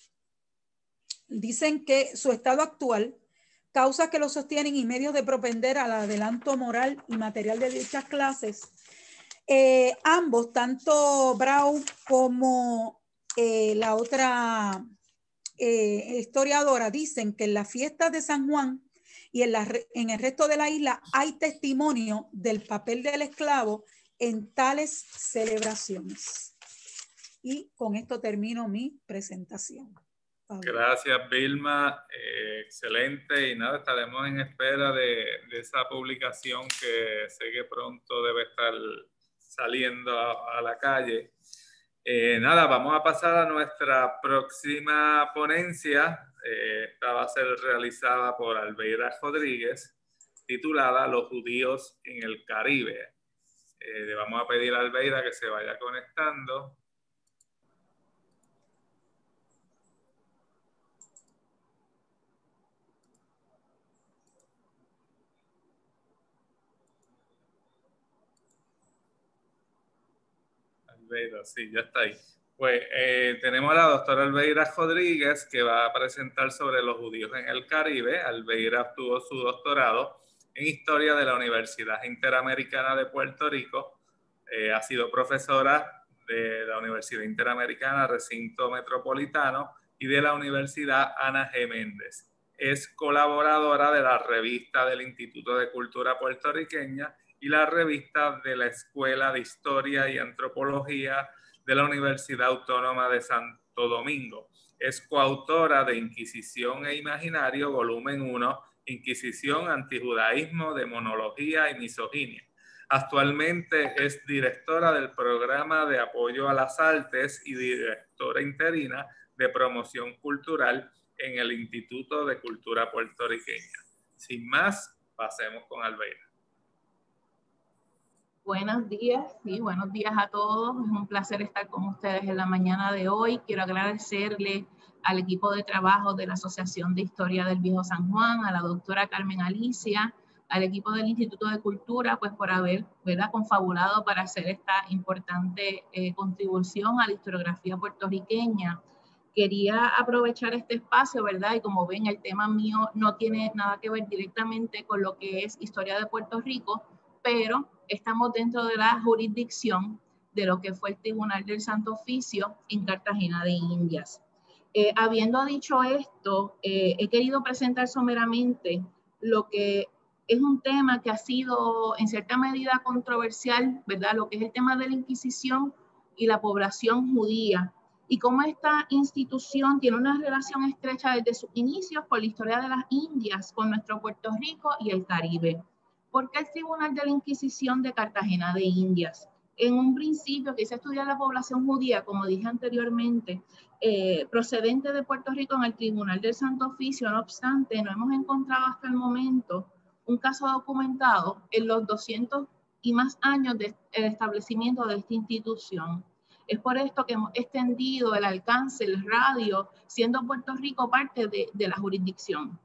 Speaker 5: dicen que su estado actual, causas que lo sostienen y medios de propender al adelanto moral y material de dichas clases. Eh, ambos, tanto Brau como eh, la otra eh, historiadora, dicen que en las fiestas de San Juan y en, la, en el resto de la isla hay testimonio del papel del esclavo en tales celebraciones. Y con esto termino mi presentación.
Speaker 2: Gracias, Vilma. Eh, excelente. Y nada, estaremos en espera de, de esa publicación que sé que pronto debe estar saliendo a, a la calle. Eh, nada, vamos a pasar a nuestra próxima ponencia. Eh, esta va a ser realizada por Albeira Rodríguez, titulada Los judíos en el Caribe. Eh, le vamos a pedir a Albeira que se vaya conectando. Albeira, sí, ya está ahí. Pues eh, tenemos a la doctora Albeira Rodríguez, que va a presentar sobre los judíos en el Caribe. Albeira obtuvo su doctorado en Historia de la Universidad Interamericana de Puerto Rico. Eh, ha sido profesora de la Universidad Interamericana Recinto Metropolitano y de la Universidad Ana G. Méndez. Es colaboradora de la revista del Instituto de Cultura Puertorriqueña y la revista de la Escuela de Historia y Antropología de la Universidad Autónoma de Santo Domingo. Es coautora de Inquisición e Imaginario, volumen uno, Inquisición, Antijudaísmo, Demonología y Misoginia. Actualmente es directora del Programa de Apoyo a las Artes y directora interina de Promoción Cultural en el Instituto de Cultura Puertorriqueña. Sin más, pasemos con Albeira.
Speaker 6: Buenos días, sí, buenos días a todos. Es un placer estar con ustedes en la mañana de hoy. Quiero agradecerle al equipo de trabajo de la Asociación de Historia del Viejo San Juan, a la doctora Carmen Alicia, al equipo del Instituto de Cultura, pues por haber, ¿verdad?, confabulado para hacer esta importante eh, contribución a la historiografía puertorriqueña. Quería aprovechar este espacio, ¿verdad? Y como ven, el tema mío no tiene nada que ver directamente con lo que es historia de Puerto Rico, pero estamos dentro de la jurisdicción de lo que fue el Tribunal del Santo Oficio en Cartagena de Indias. Eh, habiendo dicho esto, eh, he querido presentar someramente lo que es un tema que ha sido en cierta medida controversial, ¿verdad? Lo que es el tema de la Inquisición y la población judía y cómo esta institución tiene una relación estrecha desde sus inicios con la historia de las Indias, con nuestro Puerto Rico y el Caribe. ¿Por qué el Tribunal de la Inquisición de Cartagena de Indias? En un principio quise estudiar la población judía, como dije anteriormente, eh, procedente de Puerto Rico en el Tribunal del Santo Oficio. No obstante, no hemos encontrado hasta el momento un caso documentado en los doscientos y más años del establecimiento de esta institución. Es por esto que hemos extendido el alcance, el radio, siendo Puerto Rico parte de, de la jurisdicción.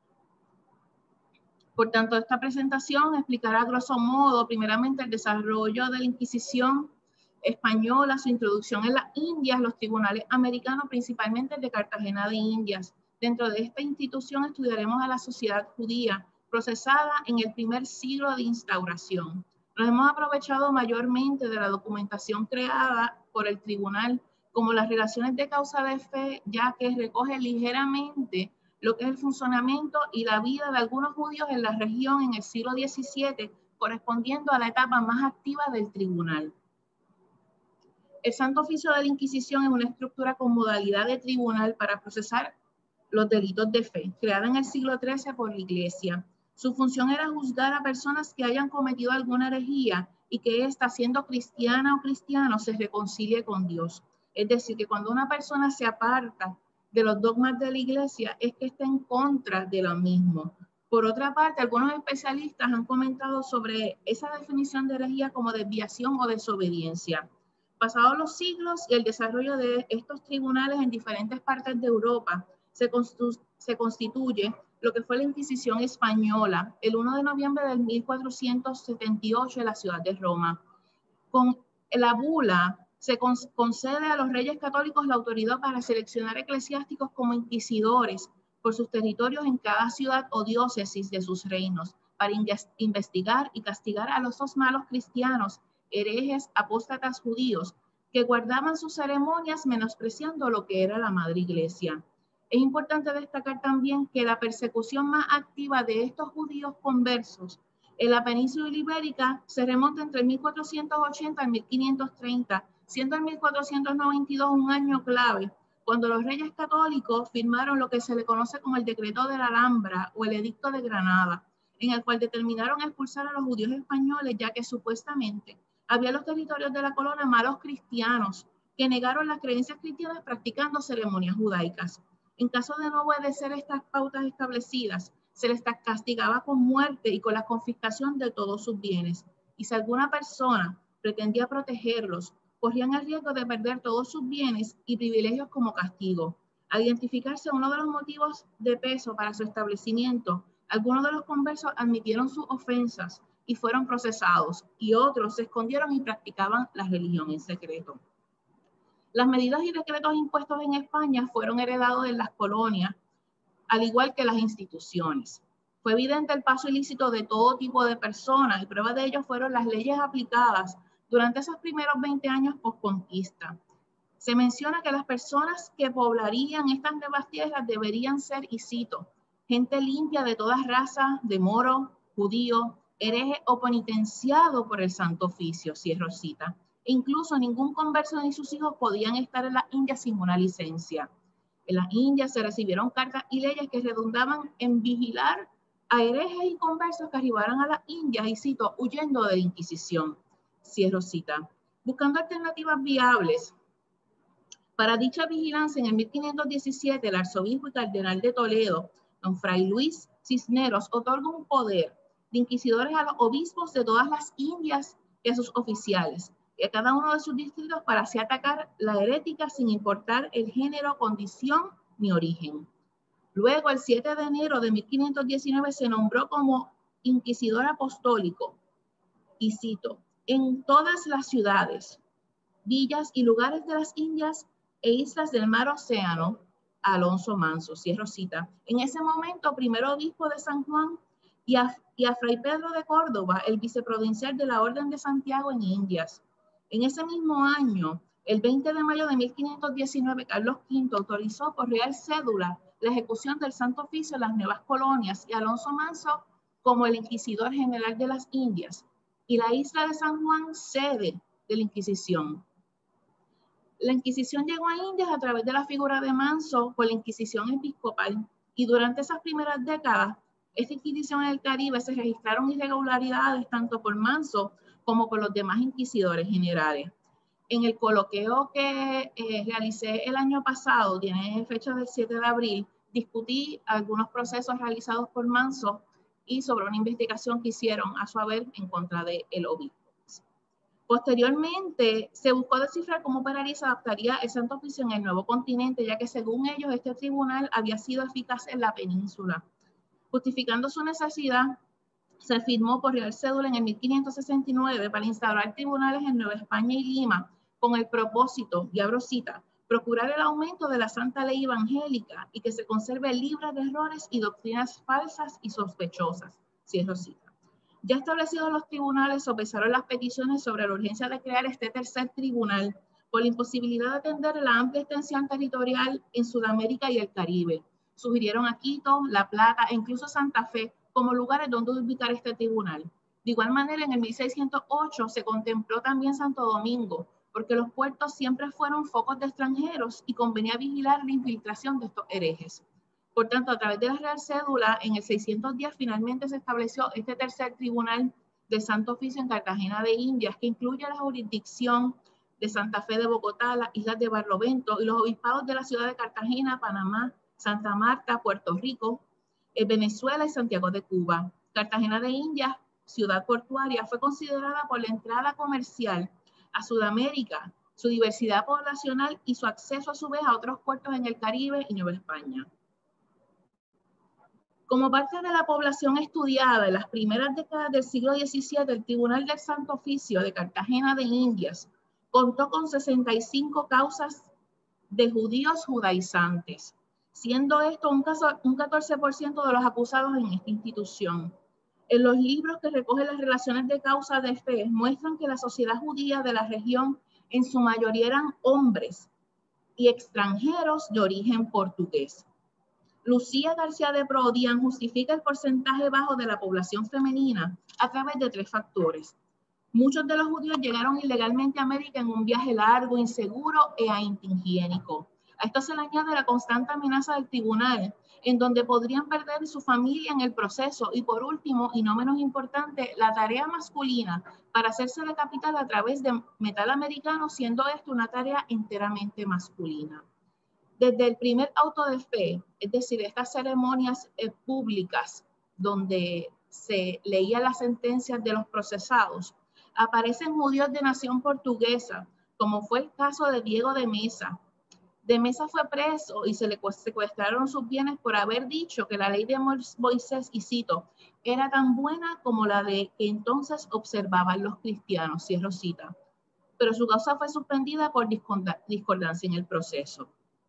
Speaker 6: Por tanto, esta presentación explicará a grosso modo, primeramente, el desarrollo de la Inquisición española, su introducción en las Indias, los tribunales americanos, principalmente el de Cartagena de Indias. Dentro de esta institución estudiaremos a la sociedad judía, procesada en el primer siglo de instauración. Nos hemos aprovechado mayormente de la documentación creada por el tribunal, como las relaciones de causa de fe, ya que recoge ligeramente lo que es el funcionamiento y la vida de algunos judíos en la región en el siglo diecisiete, correspondiendo a la etapa más activa del tribunal. El Santo Oficio de la Inquisición es una estructura con modalidad de tribunal para procesar los delitos de fe, creada en el siglo trece por la Iglesia. Su función era juzgar a personas que hayan cometido alguna herejía y que ésta, siendo cristiana o cristiano, se reconcilie con Dios. Es decir, que cuando una persona se aparta de los dogmas de la Iglesia, es que está en contra de lo mismo. Por otra parte, algunos especialistas han comentado sobre esa definición de herejía como desviación o desobediencia. Pasados los siglos y el desarrollo de estos tribunales en diferentes partes de Europa, se, constitu se constituye lo que fue la Inquisición española el primero de noviembre de mil cuatrocientos setenta y ocho en la ciudad de Roma. Con la bula se concede a los reyes católicos la autoridad para seleccionar eclesiásticos como inquisidores por sus territorios en cada ciudad o diócesis de sus reinos, para investigar y castigar a los dos malos cristianos, herejes, apóstatas judíos, que guardaban sus ceremonias menospreciando lo que era la Madre Iglesia. Es importante destacar también que la persecución más activa de estos judíos conversos en la península ibérica se remonta entre mil cuatrocientos ochenta y mil quinientos treinta, siendo el mil cuatrocientos noventa y dos un año clave, cuando los reyes católicos firmaron lo que se le conoce como el Decreto de la Alhambra o el Edicto de Granada, en el cual determinaron expulsar a los judíos españoles, ya que supuestamente había en los territorios de la colonia malos cristianos que negaron las creencias cristianas practicando ceremonias judaicas. En caso de no obedecer estas pautas establecidas, se les castigaba con muerte y con la confiscación de todos sus bienes. Y si alguna persona pretendía protegerlos, corrían el riesgo de perder todos sus bienes y privilegios como castigo. Al identificarse uno de los motivos de peso para su establecimiento, algunos de los conversos admitieron sus ofensas y fueron procesados, y otros se escondieron y practicaban la religión en secreto. Las medidas y decretos impuestos en España fueron heredados en las colonias, al igual que las instituciones. Fue evidente el paso ilícito de todo tipo de personas, y prueba de ello fueron las leyes aplicadas durante esos primeros veinte años post-conquista. Se menciona que las personas que poblarían estas nuevas tierras deberían ser, y cito, gente limpia de todas razas, de moro, judío, hereje o penitenciado por el Santo Oficio, cierro cita. E incluso ningún converso ni sus hijos podían estar en las Indias sin una licencia. En las Indias se recibieron cartas y leyes que redundaban en vigilar a herejes y conversos que arribaran a las Indias, y cito, huyendo de la Inquisición, cierro cita. Buscando alternativas viables para dicha vigilancia, en el mil quinientos diecisiete el arzobispo y cardenal de Toledo, don Fray Luis Cisneros, otorga un poder de inquisidores a los obispos de todas las Indias y a sus oficiales, y a cada uno de sus distritos, para así atacar la herética sin importar el género, condición ni origen. Luego, el siete de enero de mil quinientos diecinueve, se nombró como inquisidor apostólico, y cito, en todas las ciudades, villas y lugares de las Indias e islas del mar Océano, Alonso Manso, cierro cita. En ese momento, primer obispo de San Juan, y a, y a Fray Pedro de Córdoba, el viceprovincial de la Orden de Santiago en Indias. En ese mismo año, el veinte de mayo de mil quinientos diecinueve, Carlos quinto autorizó por real cédula la ejecución del Santo Oficio en las nuevas colonias, y Alonso Manso como el inquisidor general de las Indias, y la isla de San Juan sede de la Inquisición. La Inquisición llegó a Indias a través de la figura de Manso por la Inquisición episcopal, y durante esas primeras décadas, esta Inquisición en el Caribe se registraron irregularidades tanto por Manso como por los demás inquisidores generales. En el coloquio que eh, realicé el año pasado, tiene fecha del siete de abril, discutí algunos procesos realizados por Manso y sobre una investigación que hicieron a su haber en contra del obispo. Posteriormente, se buscó descifrar cómo operaría y se adaptaría el Santo Oficio en el nuevo continente, ya que según ellos este tribunal había sido eficaz en la península. Justificando su necesidad, se firmó por Real Cédula en el mil quinientos sesenta y nueve para instaurar tribunales en Nueva España y Lima con el propósito, y abro cita, procurar el aumento de la santa ley evangélica y que se conserve libre de errores y doctrinas falsas y sospechosas. Cierro cita. Ya establecidos los tribunales, sopesaron las peticiones sobre la urgencia de crear este tercer tribunal por la imposibilidad de atender la amplia extensión territorial en Sudamérica y el Caribe. Sugirieron a Quito, La Plata e incluso Santa Fe como lugares donde ubicar este tribunal. De igual manera, en el mil seiscientos ocho se contempló también Santo Domingo, porque los puertos siempre fueron focos de extranjeros y convenía vigilar la infiltración de estos herejes. Por tanto, a través de la Real Cédula, en el seiscientos diez finalmente se estableció este tercer tribunal del Santo Oficio en Cartagena de Indias, que incluye la jurisdicción de Santa Fe de Bogotá, las islas de Barlovento y los obispados de la ciudad de Cartagena, Panamá, Santa Marta, Puerto Rico, eh, Venezuela y Santiago de Cuba. Cartagena de Indias, ciudad portuaria, fue considerada por la entrada comercial a Sudamérica, su diversidad poblacional y su acceso a su vez a otros puertos en el Caribe y Nueva España. Como parte de la población estudiada en las primeras décadas del siglo diecisiete, el Tribunal del Santo Oficio de Cartagena de Indias contó con sesenta y cinco causas de judíos judaizantes, siendo esto un, caso, un catorce por ciento de los acusados en esta institución. En los libros que recogen las relaciones de causa de fe muestran que la sociedad judía de la región en su mayoría eran hombres y extranjeros de origen portugués. Lucía García de Prodian justifica el porcentaje bajo de la población femenina a través de tres factores. Muchos de los judíos llegaron ilegalmente a América en un viaje largo, inseguro e antihigiénico. A esto se le añade la constante amenaza del tribunal, en donde podrían perder su familia en el proceso. Y por último, y no menos importante, la tarea masculina para hacerse la capital a través de metal americano, siendo esto una tarea enteramente masculina. Desde el primer auto de fe, es decir, estas ceremonias eh, públicas donde se leían las sentencias de los procesados, aparecen judíos de nación portuguesa, como fue el caso de Diego de Mesa. De Mesa fue preso y se le secuestraron sus bienes por haber dicho que la ley de Moisés, y cito, era tan buena como la de que entonces observaban los cristianos, cierro cita. Pero su causa fue suspendida por discordancia en el proceso.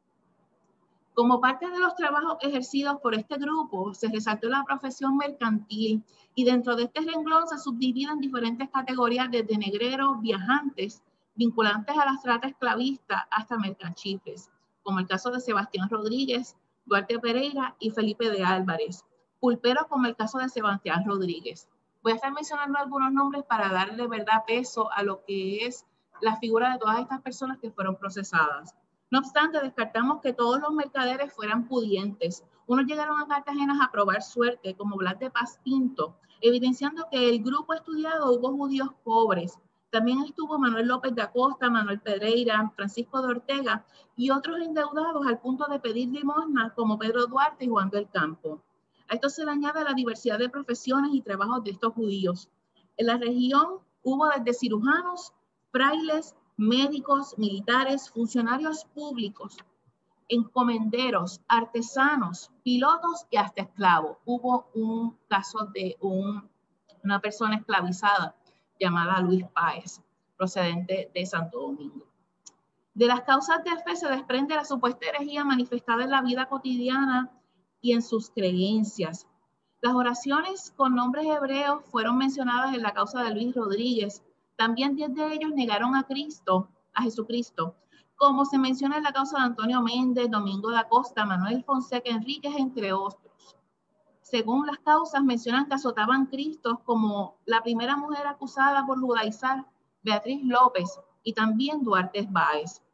Speaker 6: Como parte de los trabajos ejercidos por este grupo, se resaltó la profesión mercantil y dentro de este renglón se subdividen diferentes categorías desde negreros, viajantes, vinculantes a las trata esclavista hasta mercachifes, como el caso de Sebastián Rodríguez, Duarte Pereira y Felipe de Álvarez, pulperos como el caso de Sebastián Rodríguez. Voy a estar mencionando algunos nombres para darle verdad peso a lo que es la figura de todas estas personas que fueron procesadas. No obstante, descartamos que todos los mercaderes fueran pudientes. Unos llegaron a Cartagena a probar suerte, como Blas de Paz Pinto, evidenciando que el grupo estudiado hubo judíos pobres. También estuvo Manuel López de Acosta, Manuel Pereira, Francisco de Ortega y otros endeudados al punto de pedir limosna, como Pedro Duarte y Juan del Campo. A esto se le añade la diversidad de profesiones y trabajos de estos judíos. En la región hubo desde cirujanos, frailes, médicos, militares, funcionarios públicos, encomenderos, artesanos, pilotos y hasta esclavos. Hubo un caso de un, una persona esclavizada llamada Luis Páez, procedente de Santo Domingo. De las causas de fe se desprende la supuesta herejía manifestada en la vida cotidiana y en sus creencias. Las oraciones con nombres hebreos fueron mencionadas en la causa de Luis Rodríguez. También diez de ellos negaron a Cristo, a Jesucristo, como se menciona en la causa de Antonio Méndez, Domingo de Acosta, Manuel Fonseca Enríquez, entre otros. Según las causas, mencionan que azotaban Cristo, como la primera mujer acusada por judaizar, Beatriz López, y también Duarte Báez.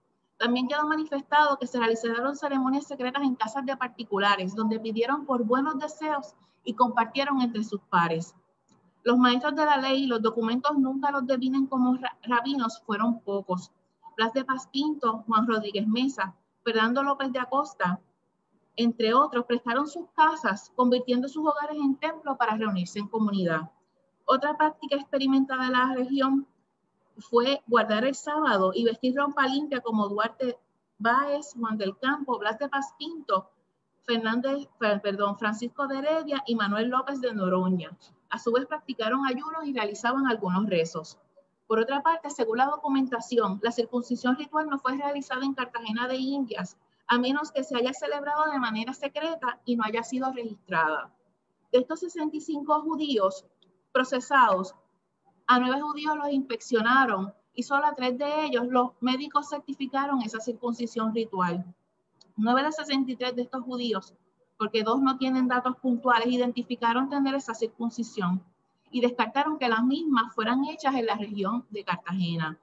Speaker 6: También quedó manifestado que se realizaron ceremonias secretas en casas de particulares, donde pidieron por buenos deseos y compartieron entre sus pares. Los maestros de la ley, los documentos nunca los definen como rabinos, fueron pocos. Blas de Paz Pinto, Juan Rodríguez Mesa, Fernando López de Acosta, entre otros, prestaron sus casas, convirtiendo sus hogares en templos para reunirse en comunidad. Otra práctica experimentada en la región fue guardar el sábado y vestir ropa limpia como Duarte Báez, Juan del Campo, Blas de Paz Pinto, Fernández, perdón, Francisco de Heredia y Manuel López de Noroña. A su vez practicaron ayunos y realizaban algunos rezos. Por otra parte, según la documentación, la circuncisión ritual no fue realizada en Cartagena de Indias, a menos que se haya celebrado de manera secreta y no haya sido registrada. De estos sesenta y cinco judíos procesados, a nueve judíos los inspeccionaron y solo a tres de ellos los médicos certificaron esa circuncisión ritual. nueve de sesenta y tres de estos judíos, porque dos no tienen datos puntuales, identificaron tener esa circuncisión y descartaron que las mismas fueran hechas en la región de Cartagena.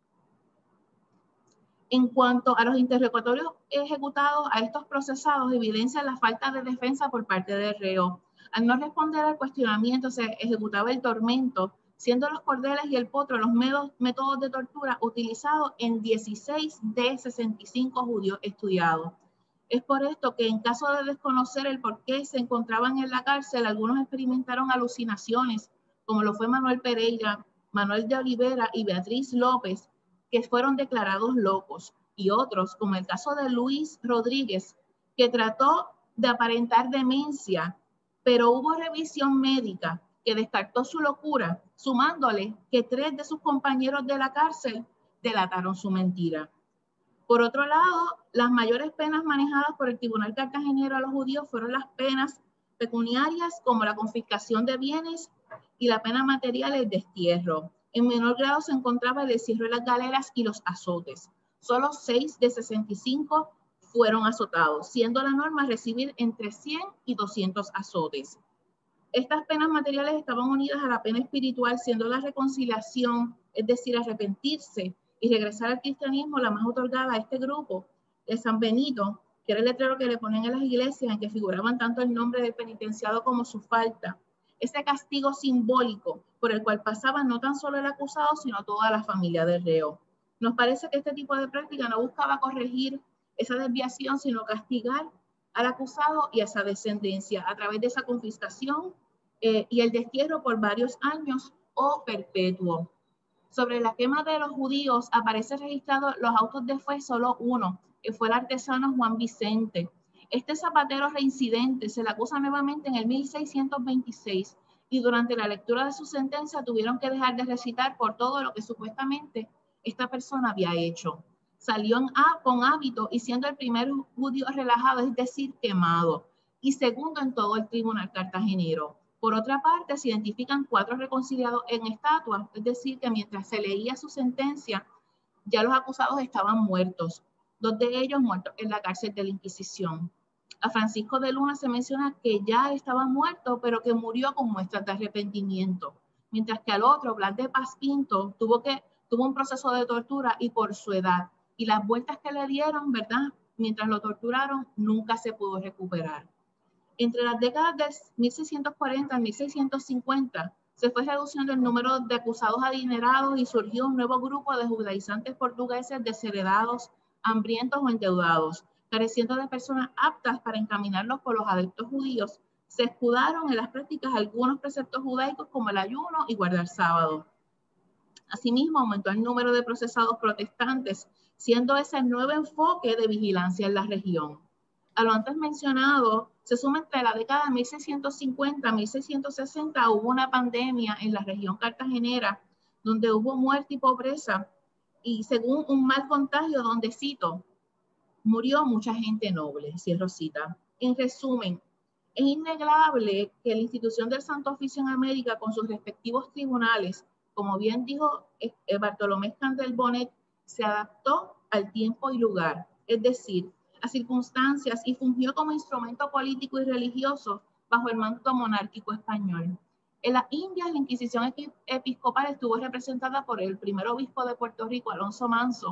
Speaker 6: En cuanto a los interrogatorios ejecutados a estos procesados, evidencia la falta de defensa por parte del reo. Al no responder al cuestionamiento, se ejecutaba el tormento, siendo los cordeles y el potro los métodos de tortura utilizados en dieciséis de sesenta y cinco judíos estudiados. Es por esto que en caso de desconocer el por qué se encontraban en la cárcel, algunos experimentaron alucinaciones, como lo fue Manuel Pereira, Manuel de Olivera y Beatriz López, que fueron declarados locos, y otros, como el caso de Luis Rodríguez, que trató de aparentar demencia, pero hubo revisión médica que descartó su locura, sumándole que tres de sus compañeros de la cárcel delataron su mentira. Por otro lado, las mayores penas manejadas por el Tribunal Cartagenero a los judíos fueron las penas pecuniarias, como la confiscación de bienes y la pena material, el destierro. En menor grado se encontraba el encierro de las galeras y los azotes. Solo seis de sesenta y cinco fueron azotados, siendo la norma recibir entre cien y doscientos azotes. Estas penas materiales estaban unidas a la pena espiritual, siendo la reconciliación, es decir, arrepentirse y regresar al cristianismo, la más otorgada a este grupo de San Benito, que era el letrero que le ponían en las iglesias, en que figuraban tanto el nombre del penitenciado como su falta. Ese castigo simbólico por el cual pasaba no tan solo el acusado, sino toda la familia del reo. Nos parece que este tipo de práctica no buscaba corregir esa desviación, sino castigar al acusado y a esa descendencia a través de esa confiscación eh, y el destierro por varios años o perpetuo. Sobre la quema de los judíos aparece registrado los autos de fe solo uno, que fue el artesano Juan Vicente. Este zapatero reincidente se le acusa nuevamente en el mil seiscientos veintiséis y durante la lectura de su sentencia tuvieron que dejar de recitar por todo lo que supuestamente esta persona había hecho. Salió en A con hábito y siendo el primer judío relajado, es decir, quemado, y segundo en todo el tribunal cartagenero. Por otra parte, se identifican cuatro reconciliados en estatua, es decir, que mientras se leía su sentencia, ya los acusados estaban muertos, dos de ellos muertos en la cárcel de la Inquisición. A Francisco de Luna se menciona que ya estaba muerto, pero que murió con muestras de arrepentimiento, mientras que al otro, Blas de Paz Pinto, tuvo, que, tuvo un proceso de tortura y por su edad, y las vueltas que le dieron, ¿verdad?, mientras lo torturaron, nunca se pudo recuperar. Entre las décadas de mil seiscientos cuarenta y mil seiscientos cincuenta, se fue reduciendo el número de acusados adinerados y surgió un nuevo grupo de judaizantes portugueses desheredados, hambrientos o endeudados, careciendo de personas aptas para encaminarlos por los adeptos judíos. Se escudaron en las prácticas algunos preceptos judaicos como el ayuno y guardar sábado. Asimismo, aumentó el número de procesados protestantes, siendo ese el nuevo enfoque de vigilancia en la región. A lo antes mencionado, se suma entre la década de mil seiscientos cincuenta y mil seiscientos sesenta, hubo una pandemia en la región cartagenera, donde hubo muerte y pobreza, y según un mal contagio, donde, cito, murió mucha gente noble, cierro cita. En resumen, es innegable que la institución del Santo Oficio en América, con sus respectivos tribunales, como bien dijo Bartolomé Scandel Bonet, se adaptó al tiempo y lugar, es decir, a circunstancias, y fungió como instrumento político y religioso bajo el manto monárquico español. En las Indias, la Inquisición episcopal estuvo representada por el primer obispo de Puerto Rico, Alonso Manso,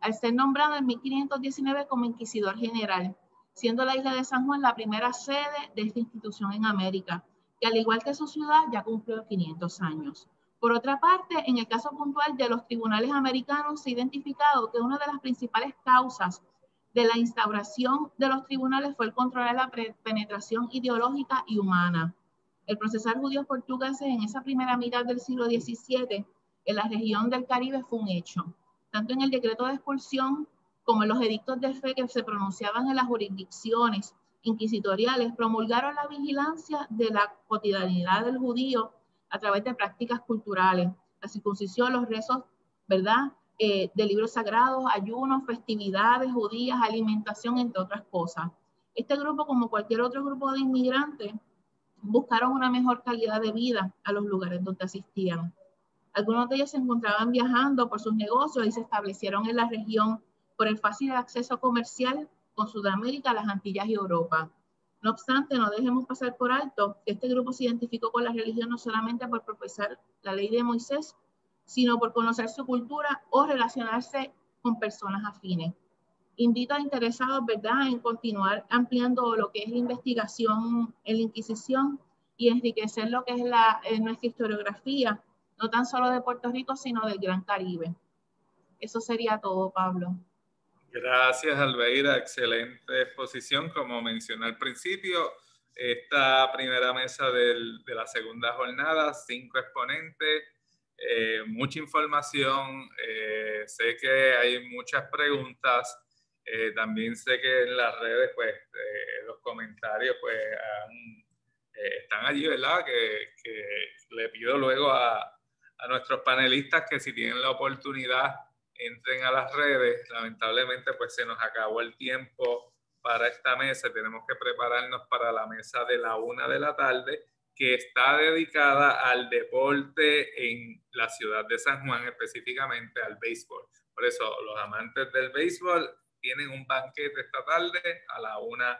Speaker 6: al ser nombrado en mil quinientos diecinueve como inquisidor general, siendo la isla de San Juan la primera sede de esta institución en América, que al igual que su ciudad ya cumplió quinientos años. Por otra parte, en el caso puntual de los tribunales americanos se ha identificado que una de las principales causas de la instauración de los tribunales fue el controlar la penetración ideológica y humana. El procesar judíos portugueses en esa primera mitad del siglo diecisiete en la región del Caribe fue un hecho, tanto en el decreto de expulsión como en los edictos de fe que se pronunciaban en las jurisdicciones inquisitoriales, promulgaron la vigilancia de la cotidianidad del judío a través de prácticas culturales, la circuncisión, los rezos, ¿verdad?, eh, de libros sagrados, ayunos, festividades judías, alimentación, entre otras cosas. Este grupo, como cualquier otro grupo de inmigrantes, buscaron una mejor calidad de vida a los lugares donde asistían. Algunos de ellos se encontraban viajando por sus negocios y se establecieron en la región por el fácil acceso comercial con Sudamérica, las Antillas y Europa. No obstante, no dejemos pasar por alto que este grupo se identificó con la religión no solamente por profesar la ley de Moisés, sino por conocer su cultura o relacionarse con personas afines. Invito a interesados, ¿verdad?, en continuar ampliando lo que es la investigación en la Inquisición y enriquecer lo que es la, en nuestra historiografía, no tan solo de Puerto Rico, sino del Gran Caribe. Eso sería todo, Pablo.
Speaker 2: Gracias, Albeira. Excelente exposición. Como mencioné al principio, esta primera mesa del, de la segunda jornada, cinco exponentes, eh, mucha información. Eh, sé que hay muchas preguntas. Eh, también sé que en las redes, pues, eh, los comentarios, pues, han, eh, están allí, ¿verdad? Que, que le pido luego a, a nuestros panelistas que si tienen la oportunidad, entren a las redes. Lamentablemente, pues, se nos acabó el tiempo para esta mesa. Tenemos que prepararnos para la mesa de la una de la tarde, que está dedicada al deporte en la ciudad de San Juan, específicamente al béisbol. Por eso, los amantes del béisbol tienen un banquete esta tarde a la una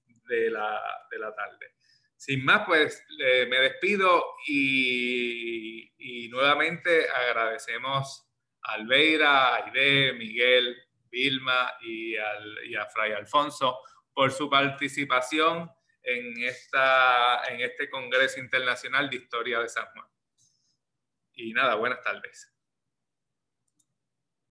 Speaker 2: de la, de la tarde. Sin más, pues eh, me despido y, y nuevamente agradecemos a Albeira, a Aide, Miguel, Vilma y, al, y a Fray Alfonso por su participación en, esta, en este Congreso Internacional de Historia de San Juan. Y nada, buenas tardes.